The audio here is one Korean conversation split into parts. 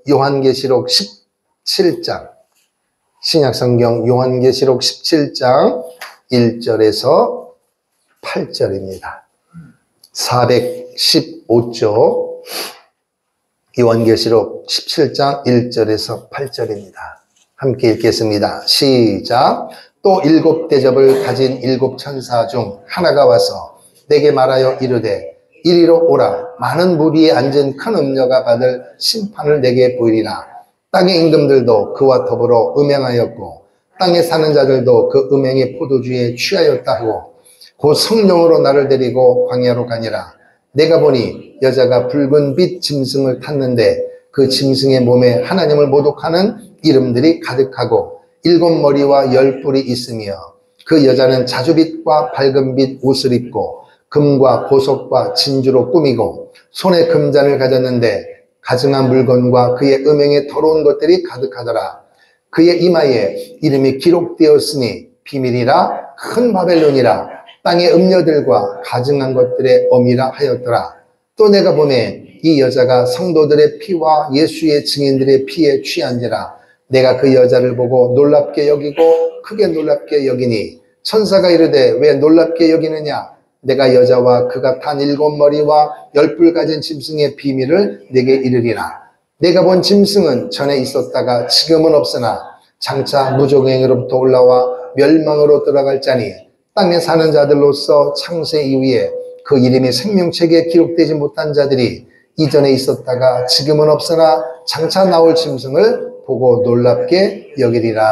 요한계시록 17장, 신약성경 요한계시록 17장 1절에서 8절입니다. 415조 요한계시록 17장 1절에서 8절입니다. 함께 읽겠습니다. 시작. 또 7 대접을 가진 7 천사 중 하나가 와서 내게 말하여 이르되 이리로 오라. 많은 무리에 앉은 큰 음녀가 받을 심판을 내게 보이리라. 땅의 임금들도 그와 더불어 음행하였고 땅에 사는 자들도 그 음행의 포도주에 취하였다 하고 곧 성령으로 나를 데리고 광야로 가니라. 내가 보니 여자가 붉은 빛 짐승을 탔는데 그 짐승의 몸에 하나님을 모독하는 이름들이 가득하고 7 머리와 10 뿔이 있으며 그 여자는 자주빛과 밝은 빛 옷을 입고 금과 보석과 진주로 꾸미고 손에 금잔을 가졌는데 가증한 물건과 그의 음행에 더러운 것들이 가득하더라. 그의 이마에 이름이 기록되었으니 비밀이라 큰 바벨론이라 땅의 음녀들과 가증한 것들의 어미라 하였더라. 또 내가 보매 이 여자가 성도들의 피와 예수의 증인들의 피에 취한지라. 내가 그 여자를 보고 놀랍게 여기고 크게 놀랍게 여기니 천사가 이르되 왜 놀랍게 여기느냐. 내가 여자와 그가 탄 7 머리와 10 뿔 가진 짐승의 비밀을 내게 이르리라. 내가 본 짐승은 전에 있었다가 지금은 없으나 장차 무저갱이로부터 올라와 멸망으로 들어갈 자니 땅에 사는 자들로서 창세 이후에 그 이름이 생명책에 기록되지 못한 자들이 이전에 있었다가 지금은 없으나 장차 나올 짐승을 보고 놀랍게 여기리라.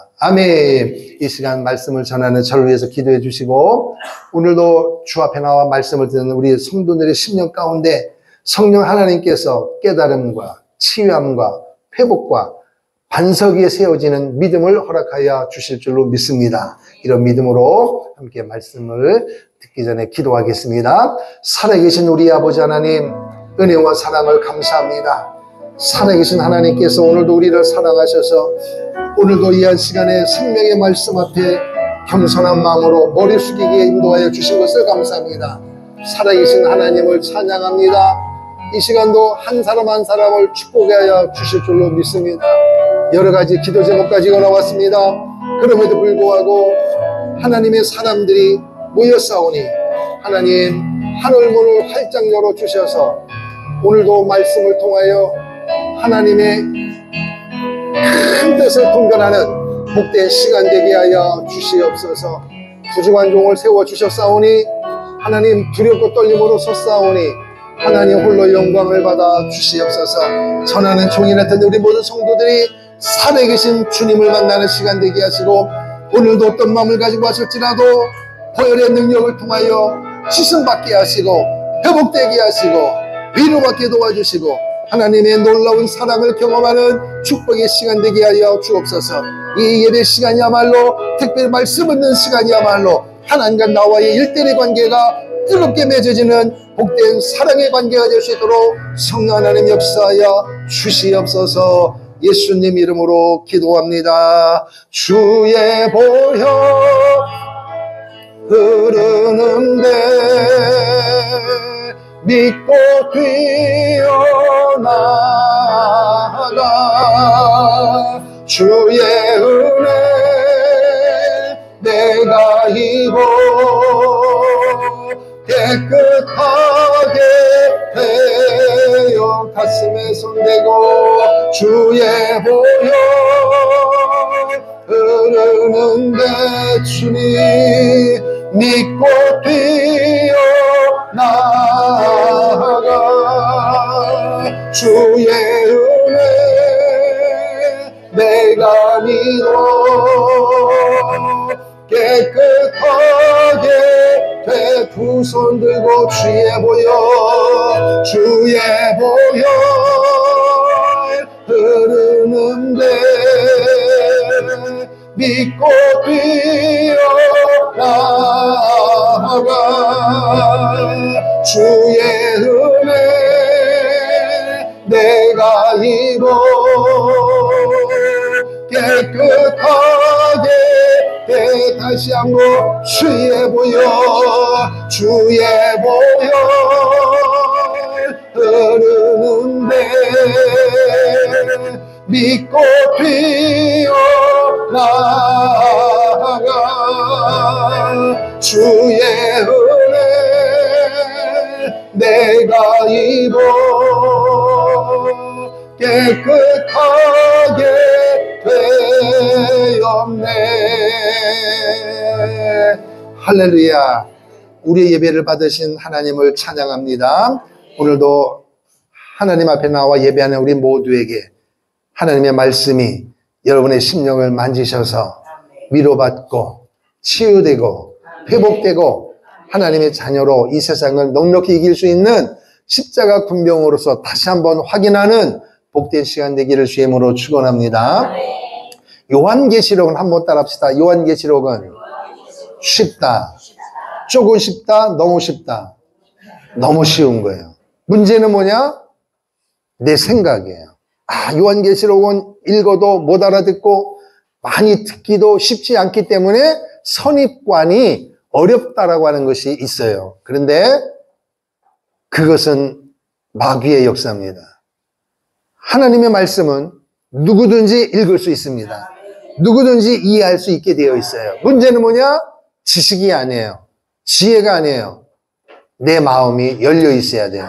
아멘. 이 시간 말씀을 전하는 저를 위해서 기도해 주시고 오늘도 주 앞에 나와 말씀을 듣는 우리 성도들의 심령 가운데 성령 하나님께서 깨달음과 치유함과 회복과 반석 위에 세워지는 믿음을 허락하여 주실 줄로 믿습니다. 이런 믿음으로 함께 말씀을 듣기 전에 기도하겠습니다. 살아계신 우리 아버지 하나님, 은혜와 사랑을 감사합니다. 살아계신 하나님께서 오늘도 우리를 사랑하셔서 오늘도 이 한 시간에 생명의 말씀 앞에 겸손한 마음으로 머리 숙이게 인도하여 주신 것을 감사합니다. 살아계신 하나님을 찬양합니다. 이 시간도 한 사람 한 사람을 축복하여 주실 줄로 믿습니다. 여러 가지 기도 제목 가지고 나왔습니다. 그럼에도 불구하고 하나님의 사람들이 모여싸우니 하나님 하늘문을 활짝 열어주셔서 오늘도 말씀을 통하여 하나님의 큰 뜻을 분별하는 복된 시간 되게 하여 주시옵소서. 부족한 종을 세워주셨사오니 하나님 두렵고 떨림으로 섰사오니 하나님 홀로 영광을 받아 주시옵소서. 전하는 종이 같은 우리 모든 성도들이 살아계신 주님을 만나는 시간 되게 하시고 오늘도 어떤 마음을 가지고 하실지라도 보혈의 능력을 통하여 지승받게 하시고 회복되게 하시고 위로받게 도와주시고 하나님의 놀라운 사랑을 경험하는 축복의 시간 되게 하여 주옵소서. 이 예배 시간이야말로 특별히 말씀 듣는 시간이야말로 하나님과 나와의 일대일의 관계가 뜨겁게 맺어지는 복된 사랑의 관계가 될 수 있도록 성령 하나님 역사하여 주시옵소서. 예수님 이름으로 기도합니다. 주의 보혈 흐르는데 믿고 뛰어나가 주의 은혜 내가 입어 깨끗하게 되어 가슴에 손대고 주의 보혈 흐르는데 주님 믿고 뛰어나가 주의 은혜 내가 믿어 깨끗하게 돼 두 손 들고 주의 보혈 흐르는데 믿고 뛰어나가 주의 은혜 내가 입어 깨끗하게 돼 다시 한번 주의 보혈 흐르는데 믿고 뛰어나가 주의 은혜 내가 입어 깨끗하게 되었네. 할렐루야. 우리의 예배를 받으신 하나님을 찬양합니다. 오늘도 하나님 앞에 나와 예배하는 우리 모두에게 하나님의 말씀이 여러분의 심령을 만지셔서 위로받고 치유되고 회복되고 하나님의 자녀로 이 세상을 넉넉히 이길 수 있는 십자가 군병으로서 다시 한번 확인하는 복된 시간 되기를 주의 이름으로 축원합니다. 요한계시록은 한번 따라합시다. 요한계시록은 쉽다. 조금 쉽다. 너무 쉽다. 너무 쉬운 거예요. 문제는 뭐냐? 내 생각이에요. 요한계시록은 읽어도 못 알아듣고 많이 듣기도 쉽지 않기 때문에 선입관이 어렵다라고 하는 것이 있어요. 그런데 그것은 마귀의 역사입니다. 하나님의 말씀은 누구든지 읽을 수 있습니다. 누구든지 이해할 수 있게 되어 있어요. 문제는 뭐냐? 지식이 아니에요. 지혜가 아니에요. 내 마음이 열려 있어야 돼요.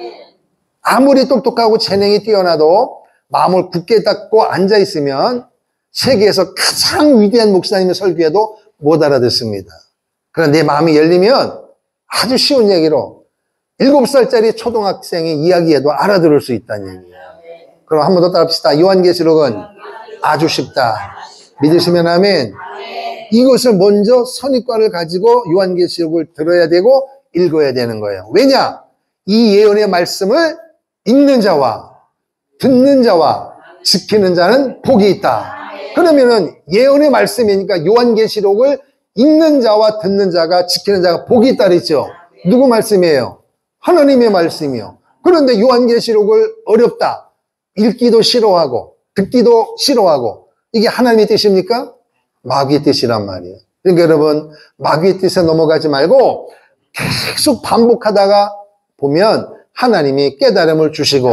아무리 똑똑하고 재능이 뛰어나도 마음을 굳게 닫고 앉아 있으면 세계에서 가장 위대한 목사님의 설교에도 못 알아듣습니다. 그러나 내 마음이 열리면 아주 쉬운 얘기로 7살짜리 초등학생이 이야기해도 알아들을 수 있다는 얘기예요. 그럼 한 번 더 따라합시다. 요한계시록은 아주 쉽다. 믿으시면 아멘. 이것을 먼저 선입관을 가지고 요한계시록을 들어야 되고 읽어야 되는 거예요. 왜냐? 이 예언의 말씀을 읽는 자와 듣는 자와 지키는 자는 복이 있다. 그러면은 예언의 말씀이니까 요한계시록을 읽는 자와 듣는 자가 지키는 자가 복이 있다 그랬죠. 누구 말씀이에요? 하나님의 말씀이요. 그런데 요한계시록을 어렵다. 읽기도 싫어하고 듣기도 싫어하고 이게 하나님의 뜻입니까? 마귀의 뜻이란 말이에요. 그러니까 여러분 마귀의 뜻에 넘어가지 말고 계속 반복하다가 보면 하나님이 깨달음을 주시고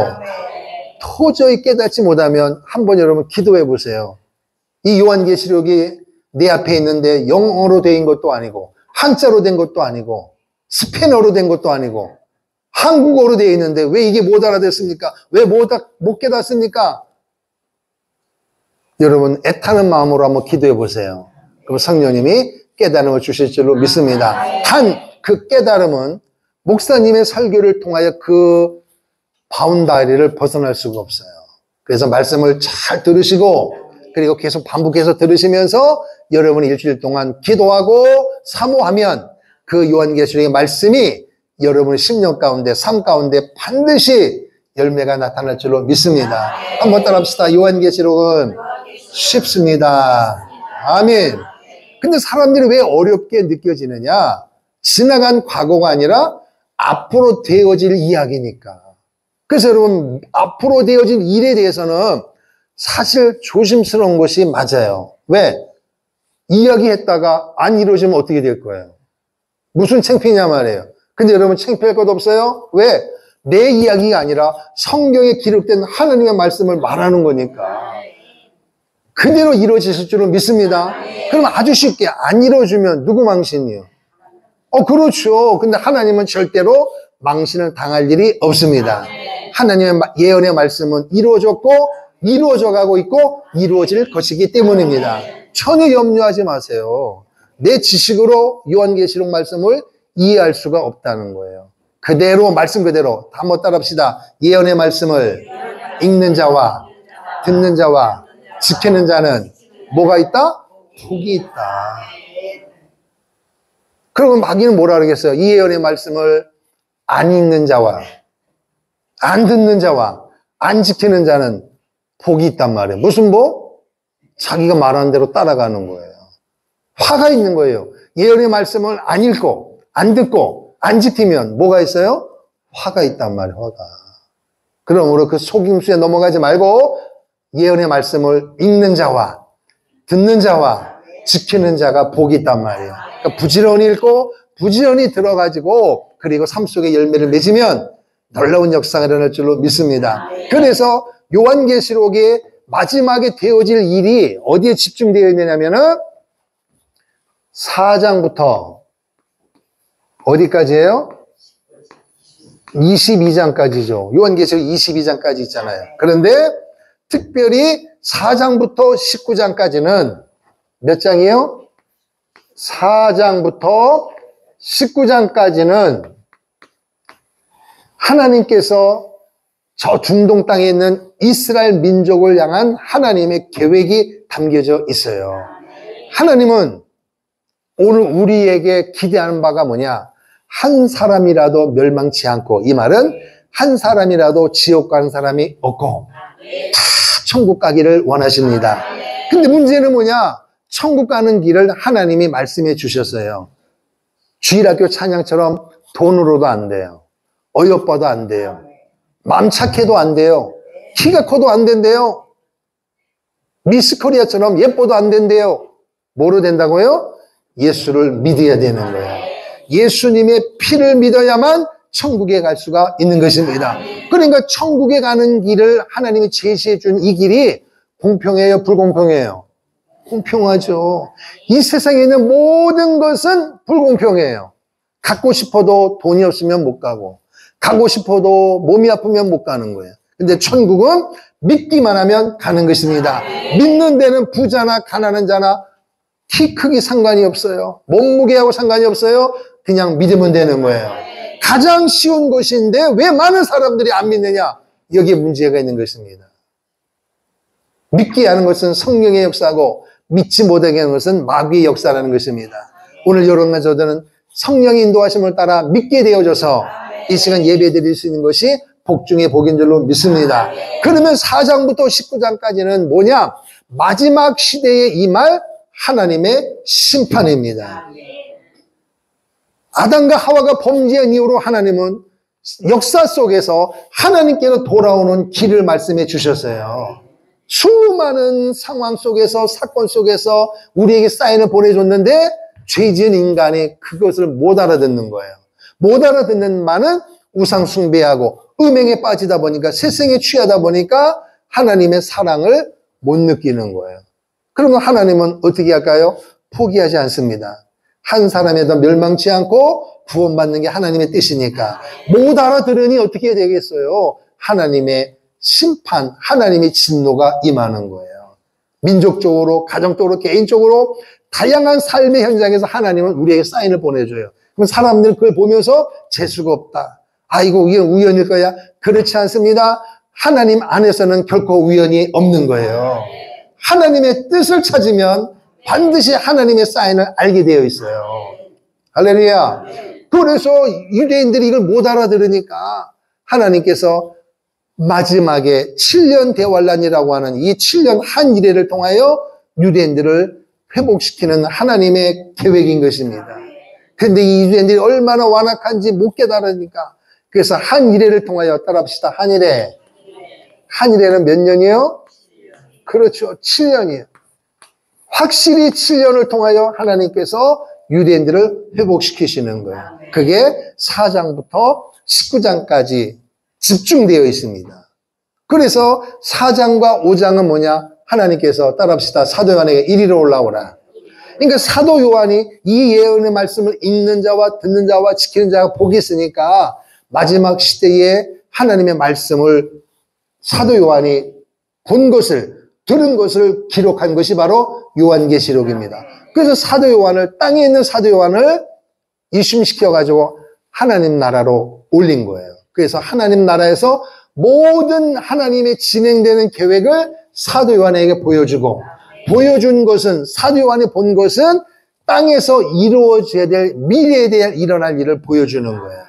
도저히 깨닫지 못하면 한번 여러분 기도해 보세요. 이 요한계시록이 내 앞에 있는데 영어로 된 것도 아니고 한자로 된 것도 아니고 스페인어로 된 것도 아니고 한국어로 되어 있는데 왜 이게 못 알아듣습니까? 왜 못 깨닫습니까? 여러분 애타는 마음으로 한번 기도해 보세요. 그럼 성령님이 깨달음을 주실 줄로 믿습니다. 단 그 깨달음은 목사님의 설교를 통하여 그 바운다리를 벗어날 수가 없어요. 그래서 말씀을 잘 들으시고 그리고 계속 반복해서 들으시면서 여러분이 일주일 동안 기도하고 사모하면 그 요한계시록의 말씀이 여러분의 심령 가운데 삶 가운데 반드시 열매가 나타날 줄로 믿습니다. 한번 따라합시다. 요한계시록은 쉽습니다. 아멘. 근데 사람들이 왜 어렵게 느껴지느냐? 지나간 과거가 아니라 앞으로 되어질 이야기니까. 그래서 여러분 앞으로 되어질 일에 대해서는 사실 조심스러운 것이 맞아요. 왜? 이야기했다가 안 이루어지면 어떻게 될 거예요? 무슨 창피냐 말이에요. 근데 여러분 창피할 것 없어요? 왜? 내 이야기가 아니라 성경에 기록된 하나님의 말씀을 말하는 거니까. 그대로 이루어지실 줄은 믿습니다. 그럼 아주 쉽게 안 이루어지면 누구 망신이요? 그렇죠. 근데 하나님은 절대로 망신을 당할 일이 없습니다. 하나님의 예언의 말씀은 이루어졌고 이루어져 가고 있고 이루어질 것이기 때문입니다. 전혀 염려하지 마세요. 내 지식으로 요한계시록 말씀을 이해할 수가 없다는 거예요. 그대로 말씀 그대로 한번 따라합시다. 예언의 말씀을 읽는 자와 듣는 자와 지키는 자는 뭐가 있다? 복이 있다. 그러면 마귀는 뭐라 그러겠어요? 이 예언의 말씀을 안 읽는 자와 안 듣는 자와 안 지키는 자는 복이 있단 말이에요. 무슨 복? 자기가 말하는 대로 따라가는 거예요. 화가 있는 거예요. 예언의 말씀을 안 읽고 안 듣고 안 지키면 뭐가 있어요? 화가 있단 말이에요. 화가. 그러므로 그 속임수에 넘어가지 말고 예언의 말씀을 읽는 자와 듣는 자와 지키는 자가 복이 있단 말이에요. 그러니까 부지런히 읽고 부지런히 들어가지고 그리고 삶 속에 열매를 맺으면 놀라운 역사가 일어날 줄로 믿습니다. 그래서 요한계시록의 마지막에 되어질 일이 어디에 집중되어 있느냐면은 4장부터 어디까지예요? 22장까지죠. 요한계시록 22장까지 있잖아요. 그런데 특별히 4장부터 19장까지는 몇 장이에요? 4장부터 19장까지는 하나님께서 저 중동 땅에 있는 이스라엘 민족을 향한 하나님의 계획이 담겨져 있어요. 하나님은 오늘 우리에게 기대하는 바가 뭐냐? 한 사람이라도 멸망치 않고, 이 말은 한 사람이라도 지옥 가는 사람이 없고 다 천국 가기를 원하십니다. 근데 문제는 뭐냐? 천국 가는 길을 하나님이 말씀해 주셨어요. 주일학교 찬양처럼 돈으로도 안 돼요. 어여뻐도 안 돼요. 마음 착해도 안 돼요. 키가 커도 안 된대요. 미스코리아처럼 예뻐도 안 된대요. 뭐로 된다고요? 예수를 믿어야 되는 거예요. 예수님의 피를 믿어야만 천국에 갈 수가 있는 것입니다. 그러니까 천국에 가는 길을 하나님이 제시해 준 이 길이 공평해요? 불공평해요? 공평하죠. 이 세상에 있는 모든 것은 불공평해요. 갖고 싶어도 돈이 없으면 못 가고, 가고 싶어도 몸이 아프면 못 가는 거예요. 근데 천국은 믿기만 하면 가는 것입니다. 믿는 데는 부자나 가난한 자나 키 크기 상관이 없어요. 몸무게하고 상관이 없어요. 그냥 믿으면 되는 거예요. 가장 쉬운 것인데 왜 많은 사람들이 안 믿느냐? 여기에 문제가 있는 것입니다. 믿게 하는 것은 성령의 역사고 믿지 못하게 하는 것은 마귀의 역사라는 것입니다. 오늘 여러분과 저들은 성령의 인도하심을 따라 믿게 되어져서 이 시간 예배 드릴 수 있는 것이 복 중에 복인 줄로 믿습니다. 그러면 4장부터 19장까지는 뭐냐? 마지막 시대에 임할 하나님의 심판입니다. 아담과 하와가 범죄한 이후로 하나님은 역사 속에서 하나님께로 돌아오는 길을 말씀해 주셨어요. 수많은 상황 속에서, 사건 속에서 우리에게 사인을 보내줬는데 죄 지은 인간이 그것을 못 알아듣는 거예요. 못 알아듣는 말은 우상 숭배하고 음행에 빠지다 보니까, 세상에 취하다 보니까 하나님의 사랑을 못 느끼는 거예요. 그러면 하나님은 어떻게 할까요? 포기하지 않습니다. 한 사람에도 멸망치 않고 구원받는 게 하나님의 뜻이니까 못 알아들으니 어떻게 되겠어요? 하나님의 심판, 하나님의 진노가 임하는 거예요. 민족적으로, 가정적으로, 개인적으로 다양한 삶의 현장에서 하나님은 우리에게 사인을 보내줘요. 그럼 사람들 그걸 보면서 재수가 없다. 아이고, 이건 우연일 거야. 그렇지 않습니다. 하나님 안에서는 결코 우연이 없는 거예요. 하나님의 뜻을 찾으면 반드시 하나님의 사인을 알게 되어 있어요. 할렐루야. 그래서 유대인들이 이걸 못 알아들으니까 하나님께서 마지막에 7년 대환란이라고 하는 이 7년 한 이래를 통하여 유대인들을 회복시키는 하나님의 계획인 것입니다. 그런데 이 유대인들이 얼마나 완악한지 못 깨달으니까, 그래서 한 이래를 통하여 따라합시다. 한 이래. 한 이래는 몇 년이요? 그렇죠. 7년이에요. 확실히 7년을 통하여 하나님께서 유대인들을 회복시키시는 거예요. 그게 4장부터 19장까지 집중되어 있습니다. 그래서 4장과 5장은 뭐냐? 하나님께서 따라합시다. 사도 요한에게 이리로 올라오라. 그러니까 사도 요한이 이 예언의 말씀을 읽는 자와 듣는 자와 지키는 자가 복이 있으니까 마지막 시대에 하나님의 말씀을 사도 요한이 본 것을, 들은 것을 기록한 것이 바로 요한계시록입니다. 그래서 사도 요한을, 땅에 있는 사도 요한을 이심시켜가지고 하나님 나라로 올린 거예요. 그래서 하나님 나라에서 모든 하나님의 진행되는 계획을 사도 요한에게 보여주고, 보여준 것은, 사도 요한이 본 것은 땅에서 이루어져야 될, 미래에 대해 일어날 일을 보여주는 거예요.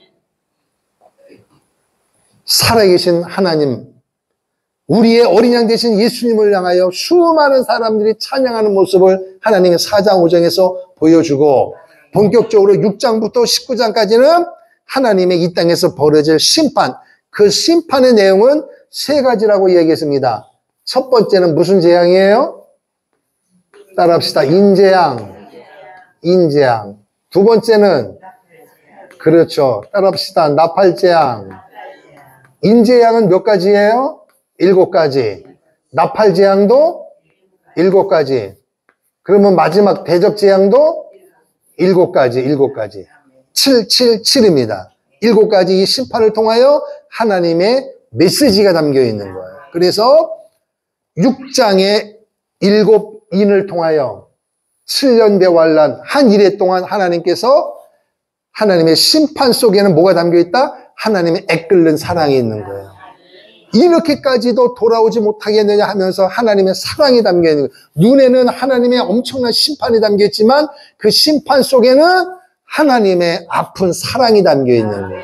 살아계신 하나님, 우리의 어린 양 되신 예수님을 향하여 수많은 사람들이 찬양하는 모습을 하나님의 4장 5장에서 보여주고, 본격적으로 6장부터 19장까지는 하나님의 이 땅에서 벌어질 심판, 그 심판의 내용은 세 가지라고 이야기했습니다. 첫 번째는 무슨 재앙이에요? 따라합시다. 인재앙. 인재앙. 두 번째는, 그렇죠. 따라합시다. 나팔재앙. 인재앙은 몇 가지예요? 7가지. 나팔재앙도 7가지. 그러면 마지막 대접재앙도 7가지, 7가지. 777입니다. 7가지 이 심판을 통하여 하나님의 메시지가 담겨 있는 거예요. 그래서 6장의 7인을 통하여 7년 대환란 한 일해 동안 하나님께서 하나님의 심판 속에는 뭐가 담겨 있다? 하나님의 애끓는 사랑이 있는 거예요. 이렇게까지도 돌아오지 못하겠느냐 하면서 하나님의 사랑이 담겨 있는 거예요. 눈에는 하나님의 엄청난 심판이 담겨 있지만 그 심판 속에는 하나님의 아픈 사랑이 담겨 있는 거예요.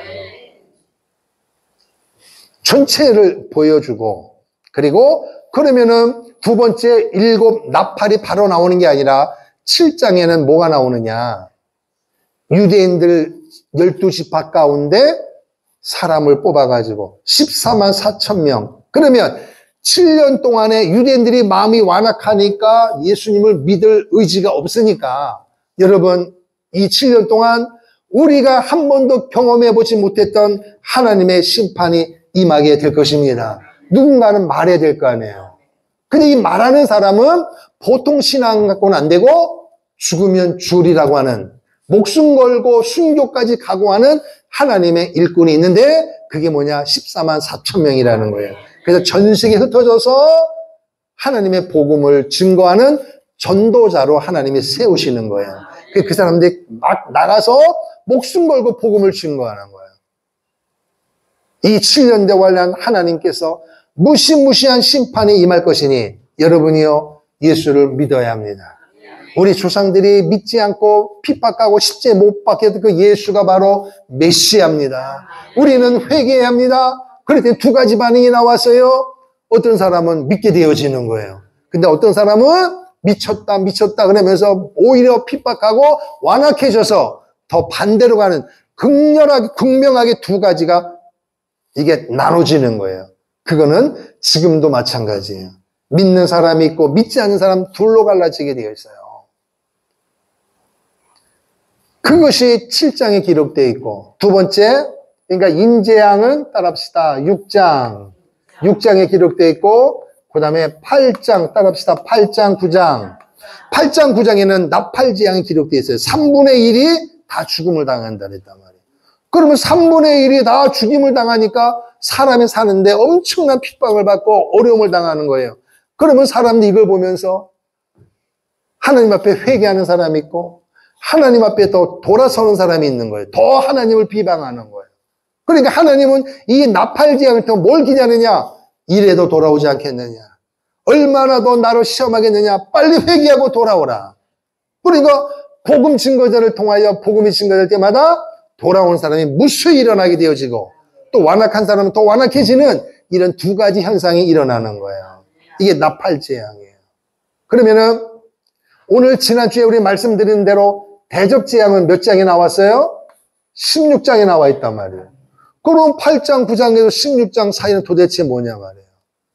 전체를 보여주고, 그리고 그러면은 두 번째 7 나팔이 바로 나오는 게 아니라 7장에는 뭐가 나오느냐? 유대인들 12지파 가운데 사람을 뽑아가지고 14만 4천 명. 그러면 7년 동안에 유대인들이 마음이 완악하니까 예수님을 믿을 의지가 없으니까 여러분 이 7년 동안 우리가 한 번도 경험해보지 못했던 하나님의 심판이 임하게 될 것입니다. 누군가는 말해야 될 거 아니에요. 근데 이 말하는 사람은 보통 신앙 갖고는 안 되고 죽으면 주리라고 하는 목숨 걸고 순교까지 각오하는 하나님의 일꾼이 있는데 그게 뭐냐? 14만 4천 명이라는 거예요. 그래서 전 세계에 흩어져서 하나님의 복음을 증거하는 전도자로 하나님이 세우시는 거예요. 그 사람들이 막 나가서 목숨 걸고 복음을 증거하는 거예요. 이 7년 대환란 하나님께서 무시무시한 심판이 임할 것이니 여러분이요 예수를 믿어야 합니다. 우리 조상들이 믿지 않고 핍박하고 십자가에 못 박혔던 그 예수가 바로 메시아입니다. 우리는 회개해야 합니다. 그랬더니 두 가지 반응이 나왔어요. 어떤 사람은 믿게 되어지는 거예요. 근데 어떤 사람은 미쳤다 그러면서 오히려 핍박하고 완악해져서 더 반대로 가는 극렬하게 극명하게 두 가지가 이게 나눠지는 거예요. 그거는 지금도 마찬가지예요. 믿는 사람이 있고 믿지 않는 사람 둘로 갈라지게 되어 있어요. 그것이 7장에 기록되어 있고 두 번째, 그러니까 인재양은 따라합시다. 6장에 기록되어 있고 그 다음에 8장 따라합시다. 8장 9장 8장 9장에는 나팔재앙이 기록되어 있어요. 3분의 1이 다 죽음을 당한다 그랬단 말이에요. 그러면 3분의 1이 다 죽임을 당하니까 사람이 사는데 엄청난 핍박을 받고 어려움을 당하는 거예요. 그러면 사람들이 이걸 보면서 하나님 앞에 회개하는 사람이 있고 하나님 앞에 더 돌아서는 사람이 있는 거예요. 더 하나님을 비방하는 거예요. 그러니까 하나님은 이 나팔재앙을 통해 뭘 기대하느냐? 이래도 돌아오지 않겠느냐? 얼마나 더 나를 시험하겠느냐? 빨리 회개하고 돌아오라. 그러니까 복음 증거자를 통하여 복음이 증거될 때마다 돌아오는 사람이 무수히 일어나게 되어지고 또 완악한 사람은 더 완악해지는 이런 두 가지 현상이 일어나는 거예요. 이게 나팔재앙이에요. 그러면은 오늘 지난주에 우리 말씀드린 대로 대접재앙은 몇 장에 나왔어요? 16장에 나와 있단 말이에요. 그럼 8장, 9장에서 16장 사이는 도대체 뭐냐 말이에요.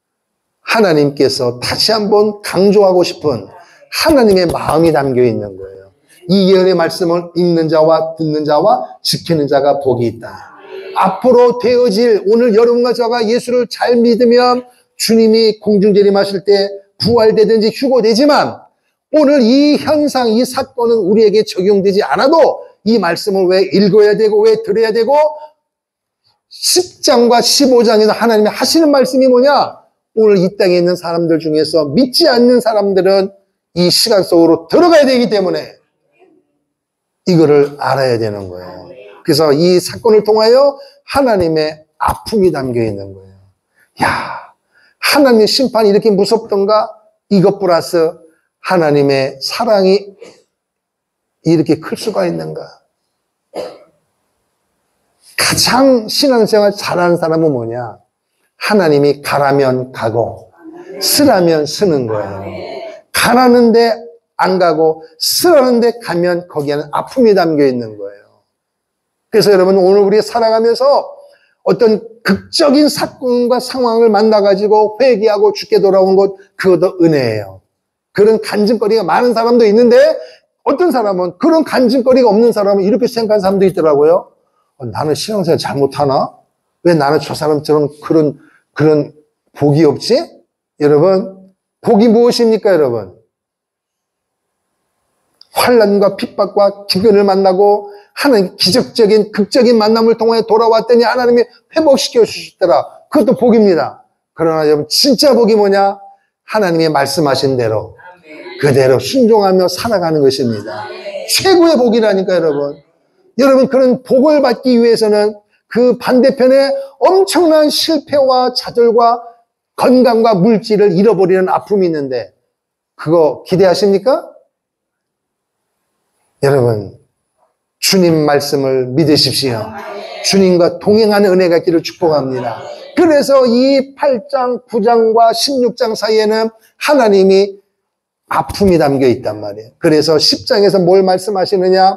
하나님께서 다시 한번 강조하고 싶은 하나님의 마음이 담겨 있는 거예요. 이 예언의 말씀을 읽는 자와 듣는 자와 지키는 자가 복이 있다. 앞으로 되어질 오늘 여러분과 저가 예수를 잘 믿으면 주님이 공중재림하실 때 부활되든지 휴거되지만 오늘 이 현상, 이 사건은 우리에게 적용되지 않아도 이 말씀을 왜 읽어야 되고 왜 들어야 되고 10장과 15장에서 하나님이 하시는 말씀이 뭐냐? 오늘 이 땅에 있는 사람들 중에서 믿지 않는 사람들은 이 시간 속으로 들어가야 되기 때문에 이거를 알아야 되는 거예요. 그래서 이 사건을 통하여 하나님의 아픔이 담겨 있는 거예요. 야, 하나님의 심판이 이렇게 무섭던가? 이것 플러스 하나님의 사랑이 이렇게 클 수가 있는가? 가장 신앙생활 잘하는 사람은 뭐냐? 하나님이 가라면 가고 쓰라면 쓰는 거예요. 가라는데 안 가고 쓰라는데 가면 거기에는 아픔이 담겨 있는 거예요. 그래서 여러분 오늘 우리 살아가면서 어떤 극적인 사건과 상황을 만나가지고 회개하고 죽게 돌아온 것 그것도 은혜예요. 그런 간증거리가 많은 사람도 있는데 어떤 사람은 그런 간증거리가 없는 사람은 이렇게 생각하는 사람도 있더라고요. 나는 신앙생활 잘못하나? 왜 나는 저 사람처럼 그런 복이 없지? 여러분, 복이 무엇입니까, 여러분? 환난과 핍박과 기근을 만나고 하나님 기적적인 극적인 만남을 통해 돌아왔더니 하나님이 회복시켜 주시더라. 그것도 복입니다. 그러나 여러분 진짜 복이 뭐냐? 하나님이 말씀하신 대로 그대로 순종하며 살아가는 것입니다. 최고의 복이라니까 여러분. 여러분 그런 복을 받기 위해서는 그 반대편에 엄청난 실패와 좌절과 건강과 물질을 잃어버리는 아픔이 있는데 그거 기대하십니까? 여러분 주님 말씀을 믿으십시오. 주님과 동행하는 은혜가 있기를 축복합니다. 그래서 이 8장, 9장과 16장 사이에는 하나님이 아픔이 담겨 있단 말이에요. 그래서 10장에서 뭘 말씀하시느냐?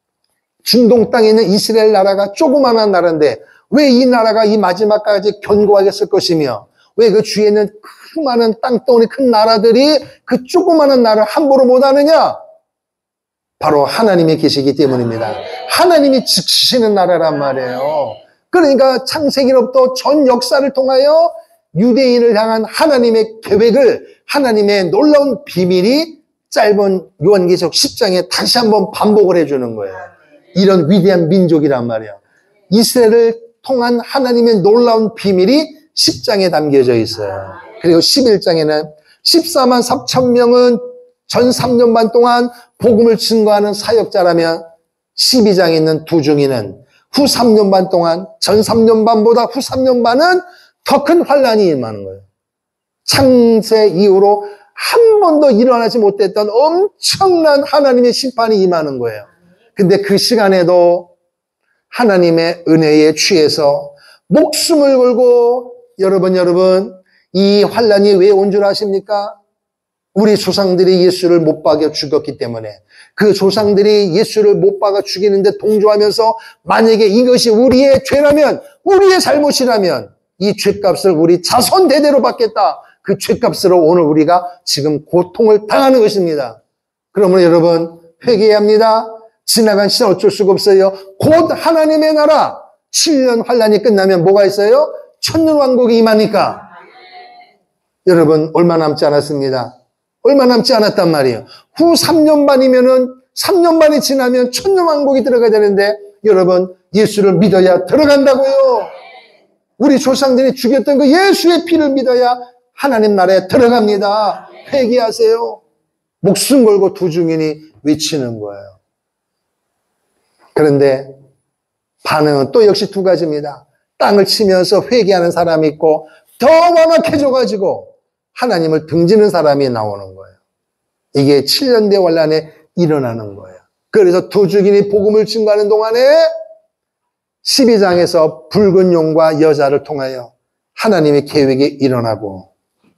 중동 땅에 있는 이스라엘 나라가 조그마한 나라인데 왜 이 나라가 이 마지막까지 견고하게 쓸 것이며 왜 그 주위에는 큰 많은 땅덩어리 큰 나라들이 그 조그마한 나라를 함부로 못하느냐? 바로 하나님이 계시기 때문입니다. 하나님이 지키시는 나라란 말이에요. 그러니까 창세기로부터 전 역사를 통하여 유대인을 향한 하나님의 계획을 하나님의 놀라운 비밀이 짧은 요한계시록 10장에 다시 한번 반복을 해주는 거예요. 이런 위대한 민족이란 말이에요. 이스라엘을 통한 하나님의 놀라운 비밀이 10장에 담겨져 있어요. 그리고 11장에는 14만 4천 명은 전 3년 반 동안 복음을 증거하는 사역자라면 12장에 있는 두 중이는 후 3년 반 동안 전 3년 반보다 후 3년 반은 더 큰 환란이 임하는 거예요. 창세 이후로 한 번도 일어나지 못했던 엄청난 하나님의 심판이 임하는 거예요. 근데 그 시간에도 하나님의 은혜에 취해서 목숨을 걸고 여러분 이 환란이 왜 온 줄 아십니까? 우리 조상들이 예수를 못 박여 죽였기 때문에 그 조상들이 예수를 못 박아 죽이는데 동조하면서 만약에 이것이 우리의 죄라면 우리의 잘못이라면 이 죄값을 우리 자손 대대로 받겠다. 그 죄값으로 오늘 우리가 지금 고통을 당하는 것입니다. 그러면 여러분 회개해야 합니다. 지나간 시간 어쩔 수가 없어요. 곧 하나님의 나라 7년 환란이 끝나면 뭐가 있어요? 천년왕국이 임하니까 여러분 얼마 남지 않았습니다. 얼마 남지 않았단 말이에요. 후 3년 반이면은 3년 반이 지나면 천년왕국이 들어가야 되는데 여러분 예수를 믿어야 들어간다고요. 우리 조상들이 죽였던 그 예수의 피를 믿어야 하나님 나라에 들어갑니다. 회개하세요. 목숨 걸고 두 증인이 외치는 거예요. 그런데 반응은 또 역시 두 가지입니다. 땅을 치면서 회개하는 사람이 있고 더 완악해져가지고 하나님을 등지는 사람이 나오는 거예요. 이게 7년 대환란에 일어나는 거예요. 그래서 두 증인이 복음을 증거하는 동안에 12장에서 붉은 용과 여자를 통하여 하나님의 계획이 일어나고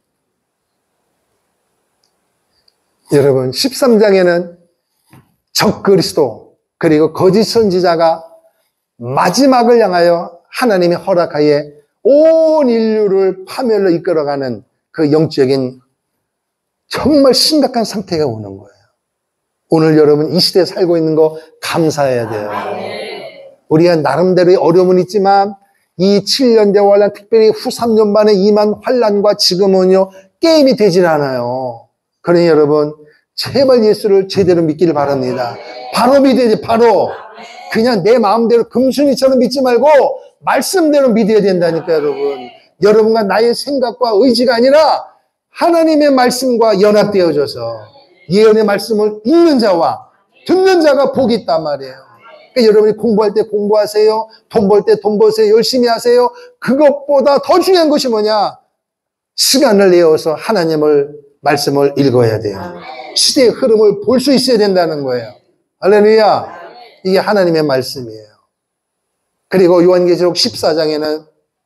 여러분 13장에는 적그리스도 그리고 거짓 선지자가 마지막을 향하여 하나님의 허락하에 온 인류를 파멸로 이끌어가는 그 영적인 정말 심각한 상태가 오는 거예요. 오늘 여러분 이 시대에 살고 있는 거 감사해야 돼요. 우리가 나름대로의 어려움은 있지만 이 7년 대환란 특별히 후 3년 만에 임한 환란과 지금은요 게임이 되질 않아요. 그러니 여러분 제발 예수를 제대로 믿기를 바랍니다. 바로 믿어야지 바로. 그냥 내 마음대로 금순이처럼 믿지 말고 말씀대로 믿어야 된다니까 여러분. 여러분과 나의 생각과 의지가 아니라 하나님의 말씀과 연합되어져서 예언의 말씀을 읽는 자와 듣는 자가 복이 있단 말이에요. 그러니까 여러분이 공부할 때 공부하세요. 돈 벌 때 돈 버세요. 열심히 하세요. 그것보다 더 중요한 것이 뭐냐? 시간을 내어서 하나님을 말씀을 읽어야 돼요. 시대의 흐름을 볼 수 있어야 된다는 거예요. 할렐루야. 이게 하나님의 말씀이에요. 그리고 요한계시록 14장에는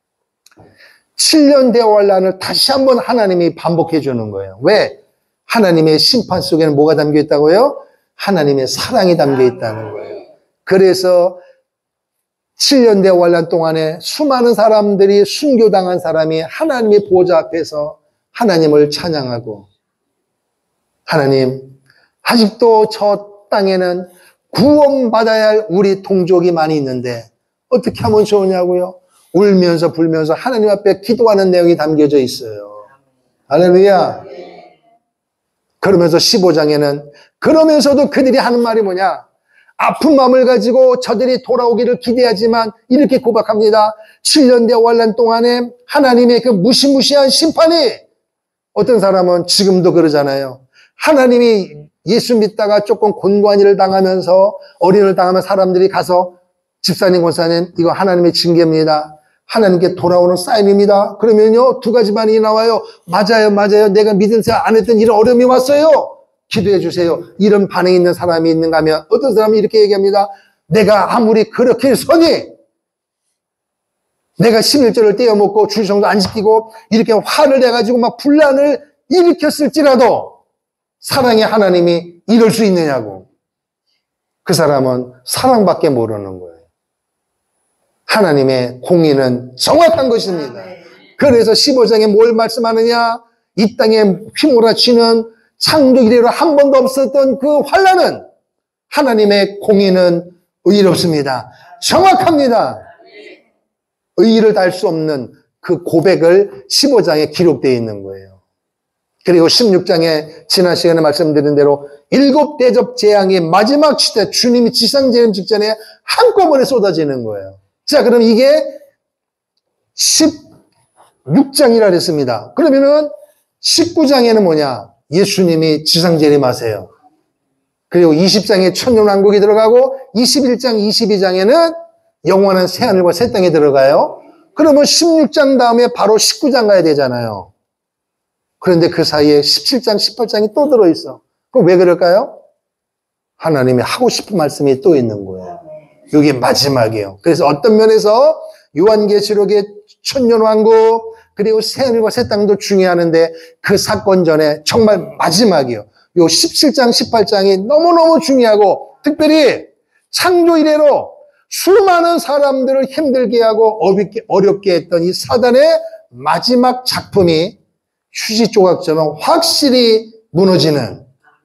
7년 대환란을 다시 한번 하나님이 반복해 주는 거예요. 왜? 하나님의 심판 속에는 뭐가 담겨 있다고요? 하나님의 사랑이 담겨 있다는 거예요. 그래서 7년 대환란 동안에 수많은 사람들이 순교당한 사람이 하나님의 보좌 앞에서 하나님을 찬양하고 하나님 아직도 저 땅에는 구원받아야 할 우리 동족이 많이 있는데 어떻게 하면 좋으냐고요? 울면서 불면서 하나님 앞에 기도하는 내용이 담겨져 있어요. 할렐루야. 그러면서 15장에는 그러면서도 그들이 하는 말이 뭐냐? 아픈 마음을 가지고 저들이 돌아오기를 기대하지만 이렇게 고백합니다. 7년대 환난 동안에 하나님의 그 무시무시한 심판이, 어떤 사람은 지금도 그러잖아요. 하나님이 예수 믿다가 조금 곤고한 일을 당하면서 어린을 당하면 사람들이 가서 집사님, 권사님, 이거 하나님의 징계입니다. 하나님께 돌아오는 사인입니다. 그러면요, 두 가지 반응이 나와요. 맞아요, 맞아요. 내가 믿은 생각 안 했던 이런 어려움이 왔어요. 기도해 주세요. 이런 반응이 있는 사람이 있는가 하면, 어떤 사람이 이렇게 얘기합니다. 내가 아무리 그렇게 선이, 내가 11절을 떼어먹고 주일성도 안 지키고 이렇게 화를 내가지고 막 분란을 일으켰을지라도 사랑의 하나님이 이럴 수 있느냐고. 그 사람은 사랑밖에 모르는 거예요. 하나님의 공의는 정확한 것입니다. 그래서 15장에 뭘 말씀하느냐? 이 땅에 휘몰아치는 창조 이래로 한 번도 없었던 그 환난은 하나님의 공의는 의롭습니다. 정확합니다. 의의를 달 수 없는 그 고백을 15장에 기록되어 있는 거예요. 그리고 16장에 지난 시간에 말씀드린 대로 7 대접 재앙이 마지막 시대 주님이 지상재림 직전에 한꺼번에 쏟아지는 거예요. 자, 그럼 이게 16장이라 그랬습니다. 그러면은 19장에는 뭐냐? 예수님이 지상재림하세요. 그리고 20장에 천년왕국이 들어가고 21장, 22장에는 영원한 새하늘과 새 땅에 들어가요. 그러면 16장 다음에 바로 19장 가야 되잖아요. 그런데 그 사이에 17장, 18장이 또 들어있어. 그럼 왜 그럴까요? 하나님이 하고 싶은 말씀이 또 있는 거예요. 이게 마지막이에요. 그래서 어떤 면에서 요한계시록의 천년왕국 그리고 새하늘과 새 땅도 중요하는데 그 사건 전에 정말 마지막이에요. 요 17장, 18장이 너무너무 중요하고 특별히 창조 이래로 수많은 사람들을 힘들게 하고 어렵게 했던 이 사단의 마지막 작품이 휴지 조각처럼 확실히 무너지는,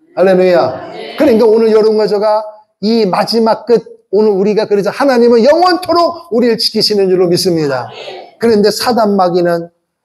할렐루야. 그러니까 오늘 여러분과 저가 이 마지막 끝, 오늘 우리가 그러자 하나님은 영원토록 우리를 지키시는 줄로 믿습니다. 그런데 사단 마귀는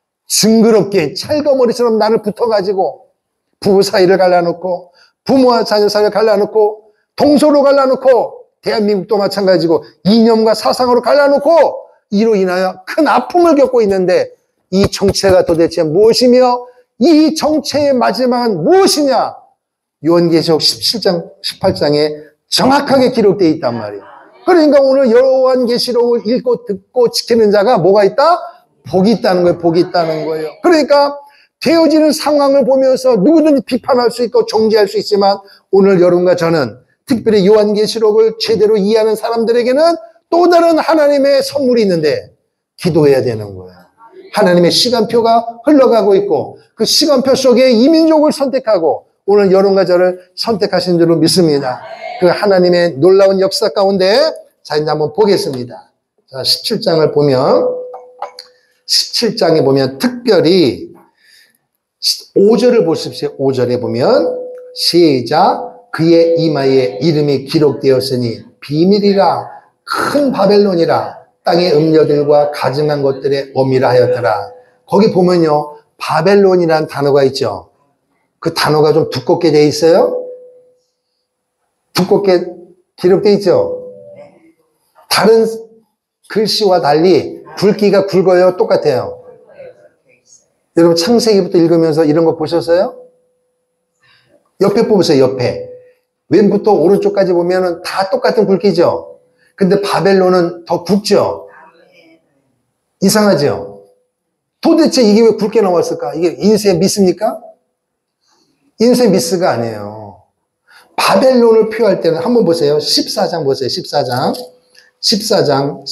징그럽게 찰거머리처럼 나를 붙어가지고 부부 사이를 갈라놓고 부모와 자녀 사이를 갈라놓고 동서로 갈라놓고 대한민국도 마찬가지고 이념과 사상으로 갈라놓고 이로 인하여 큰 아픔을 겪고 있는데 이 정체가 도대체 무엇이며 이 정체의 마지막은 무엇이냐? 요한계시록 17장, 18장에 정확하게 기록되어 있단 말이에요. 그러니까 오늘 요한계시록을 읽고 듣고 지키는 자가 뭐가 있다? 복이 있다는 거예요. 복이 있다는 거예요. 그러니까 되어지는 상황을 보면서 누구든지 비판할 수 있고 정죄할 수 있지만 오늘 여러분과 저는 특별히 요한계시록을 제대로 이해하는 사람들에게는 또 다른 하나님의 선물이 있는데 기도해야 되는 거예요. 하나님의 시간표가 흘러가고 있고 그 시간표 속에 이민족을 선택하고 오늘 여러분과 저를 선택하신 줄로 믿습니다. 그 하나님의 놀라운 역사 가운데 자 이제 한번 보겠습니다. 자 17장을 보면 17장에 보면 특별히 5절을 보십시오. 5절에 보면 시작. 그의 이마에 이름이 기록되었으니 비밀이라 큰 바벨론이라 땅의 음녀들과 가증한 것들의 어미라 하였더라. 거기 보면요 바벨론이라는 단어가 있죠. 그 단어가 좀 두껍게 되어 있어요. 두껍게 기록되어 있죠. 다른 글씨와 달리 굵기가 굵어요? 똑같아요? 여러분 창세기부터 읽으면서 이런 거 보셨어요? 옆에 보세요. 옆에 왼부터 오른쪽까지 보면은 다 똑같은 굵기죠. 근데 바벨론은 더 굵죠. 이상하죠. 도대체 이게 왜 굵게 나왔을까? 이게 인쇄 미스입니까? 인쇄 미스가 아니에요. 바벨론을 표할 때는 한번 보세요. 14장 보세요. 14장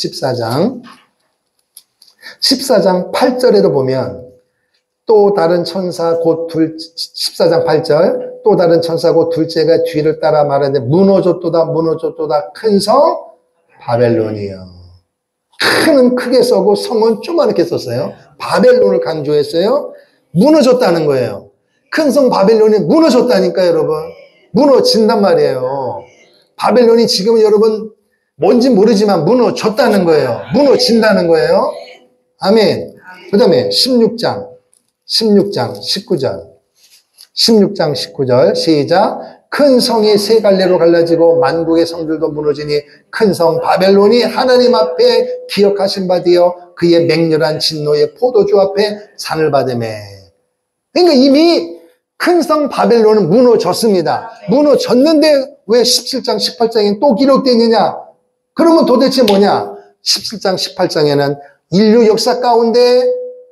8절에도 보면 또 다른 천사 곧 14장 8절 또 다른 천사 곧 둘째가 뒤를 따라 말하는데 무너졌도다 큰 성 바벨론이요. 큰은 크게 써고 성은 조그맣게 썼어요. 바벨론을 강조했어요. 무너졌다는 거예요. 큰 성 바벨론이 무너졌다니까요, 여러분. 무너진단 말이에요. 바벨론이 지금 여러분 뭔지 모르지만 무너졌다는 거예요. 무너진다는 거예요. 아멘. 그 다음에 16장 16장 19절. 16장 19절 시작. 큰 성이 세 갈래로 갈라지고 만국의 성들도 무너지니 큰 성 바벨론이 하나님 앞에 기억하신 바 되어 그의 맹렬한 진노의 포도주 앞에 산을 받으매. 그러니까 이미 큰 성 바벨론은 무너졌습니다. 무너졌는데 왜 17장 18장에 또 기록되느냐? 그러면 도대체 뭐냐? 17장 18장에는 인류 역사 가운데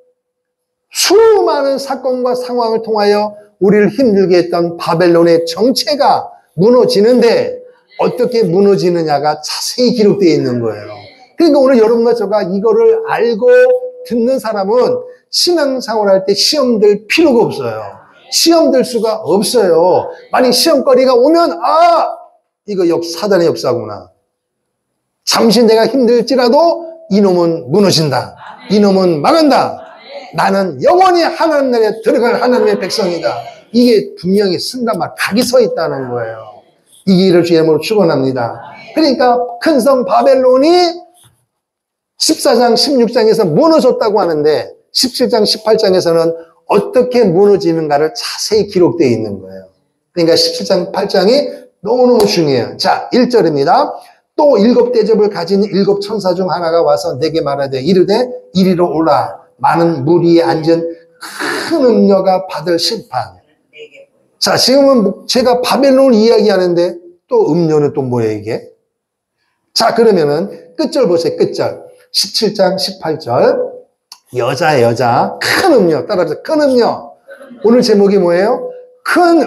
수많은 사건과 상황을 통하여 우리를 힘들게 했던 바벨론의 정체가 무너지는데 어떻게 무너지느냐가 자세히 기록되어 있는 거예요. 그러니까 오늘 여러분과 제가 이거를 알고 듣는 사람은 신앙생활 할 때 시험 들 필요가 없어요. 시험 들 수가 없어요. 만약 시험거리가 오면 이거 사단의 역사구나. 잠시 내가 힘들지라도 이놈은 무너진다. 이놈은 망한다. 나는 영원히 하나님 나라에 들어갈 하나님의 백성이다. 이게 분명히 쓴단 말, 각이 서 있다는 거예요. 이 길을 주의 이름으로 축원합니다. 그러니까 큰 성 바벨론이 14장, 16장에서 무너졌다고 하는데 17장, 18장에서는 어떻게 무너지는가를 자세히 기록되어 있는 거예요. 그러니까 17장, 8장이 너무너무 중요해요. 자, 1절입니다. 또 7대접을 가진 7천사 중 하나가 와서 내게 말하되 이르되 이리로 오라. 많은 무리에 앉은 큰 음녀가 받을 심판. 자, 지금은 제가 바벨론을 이야기하는데 또 음녀는 또 뭐예요, 이게? 자, 그러면은 끝절 보세요, 끝절. 17장, 18절. 여자. 큰 음녀. 따라서 큰 음녀. 오늘 제목이 뭐예요? 큰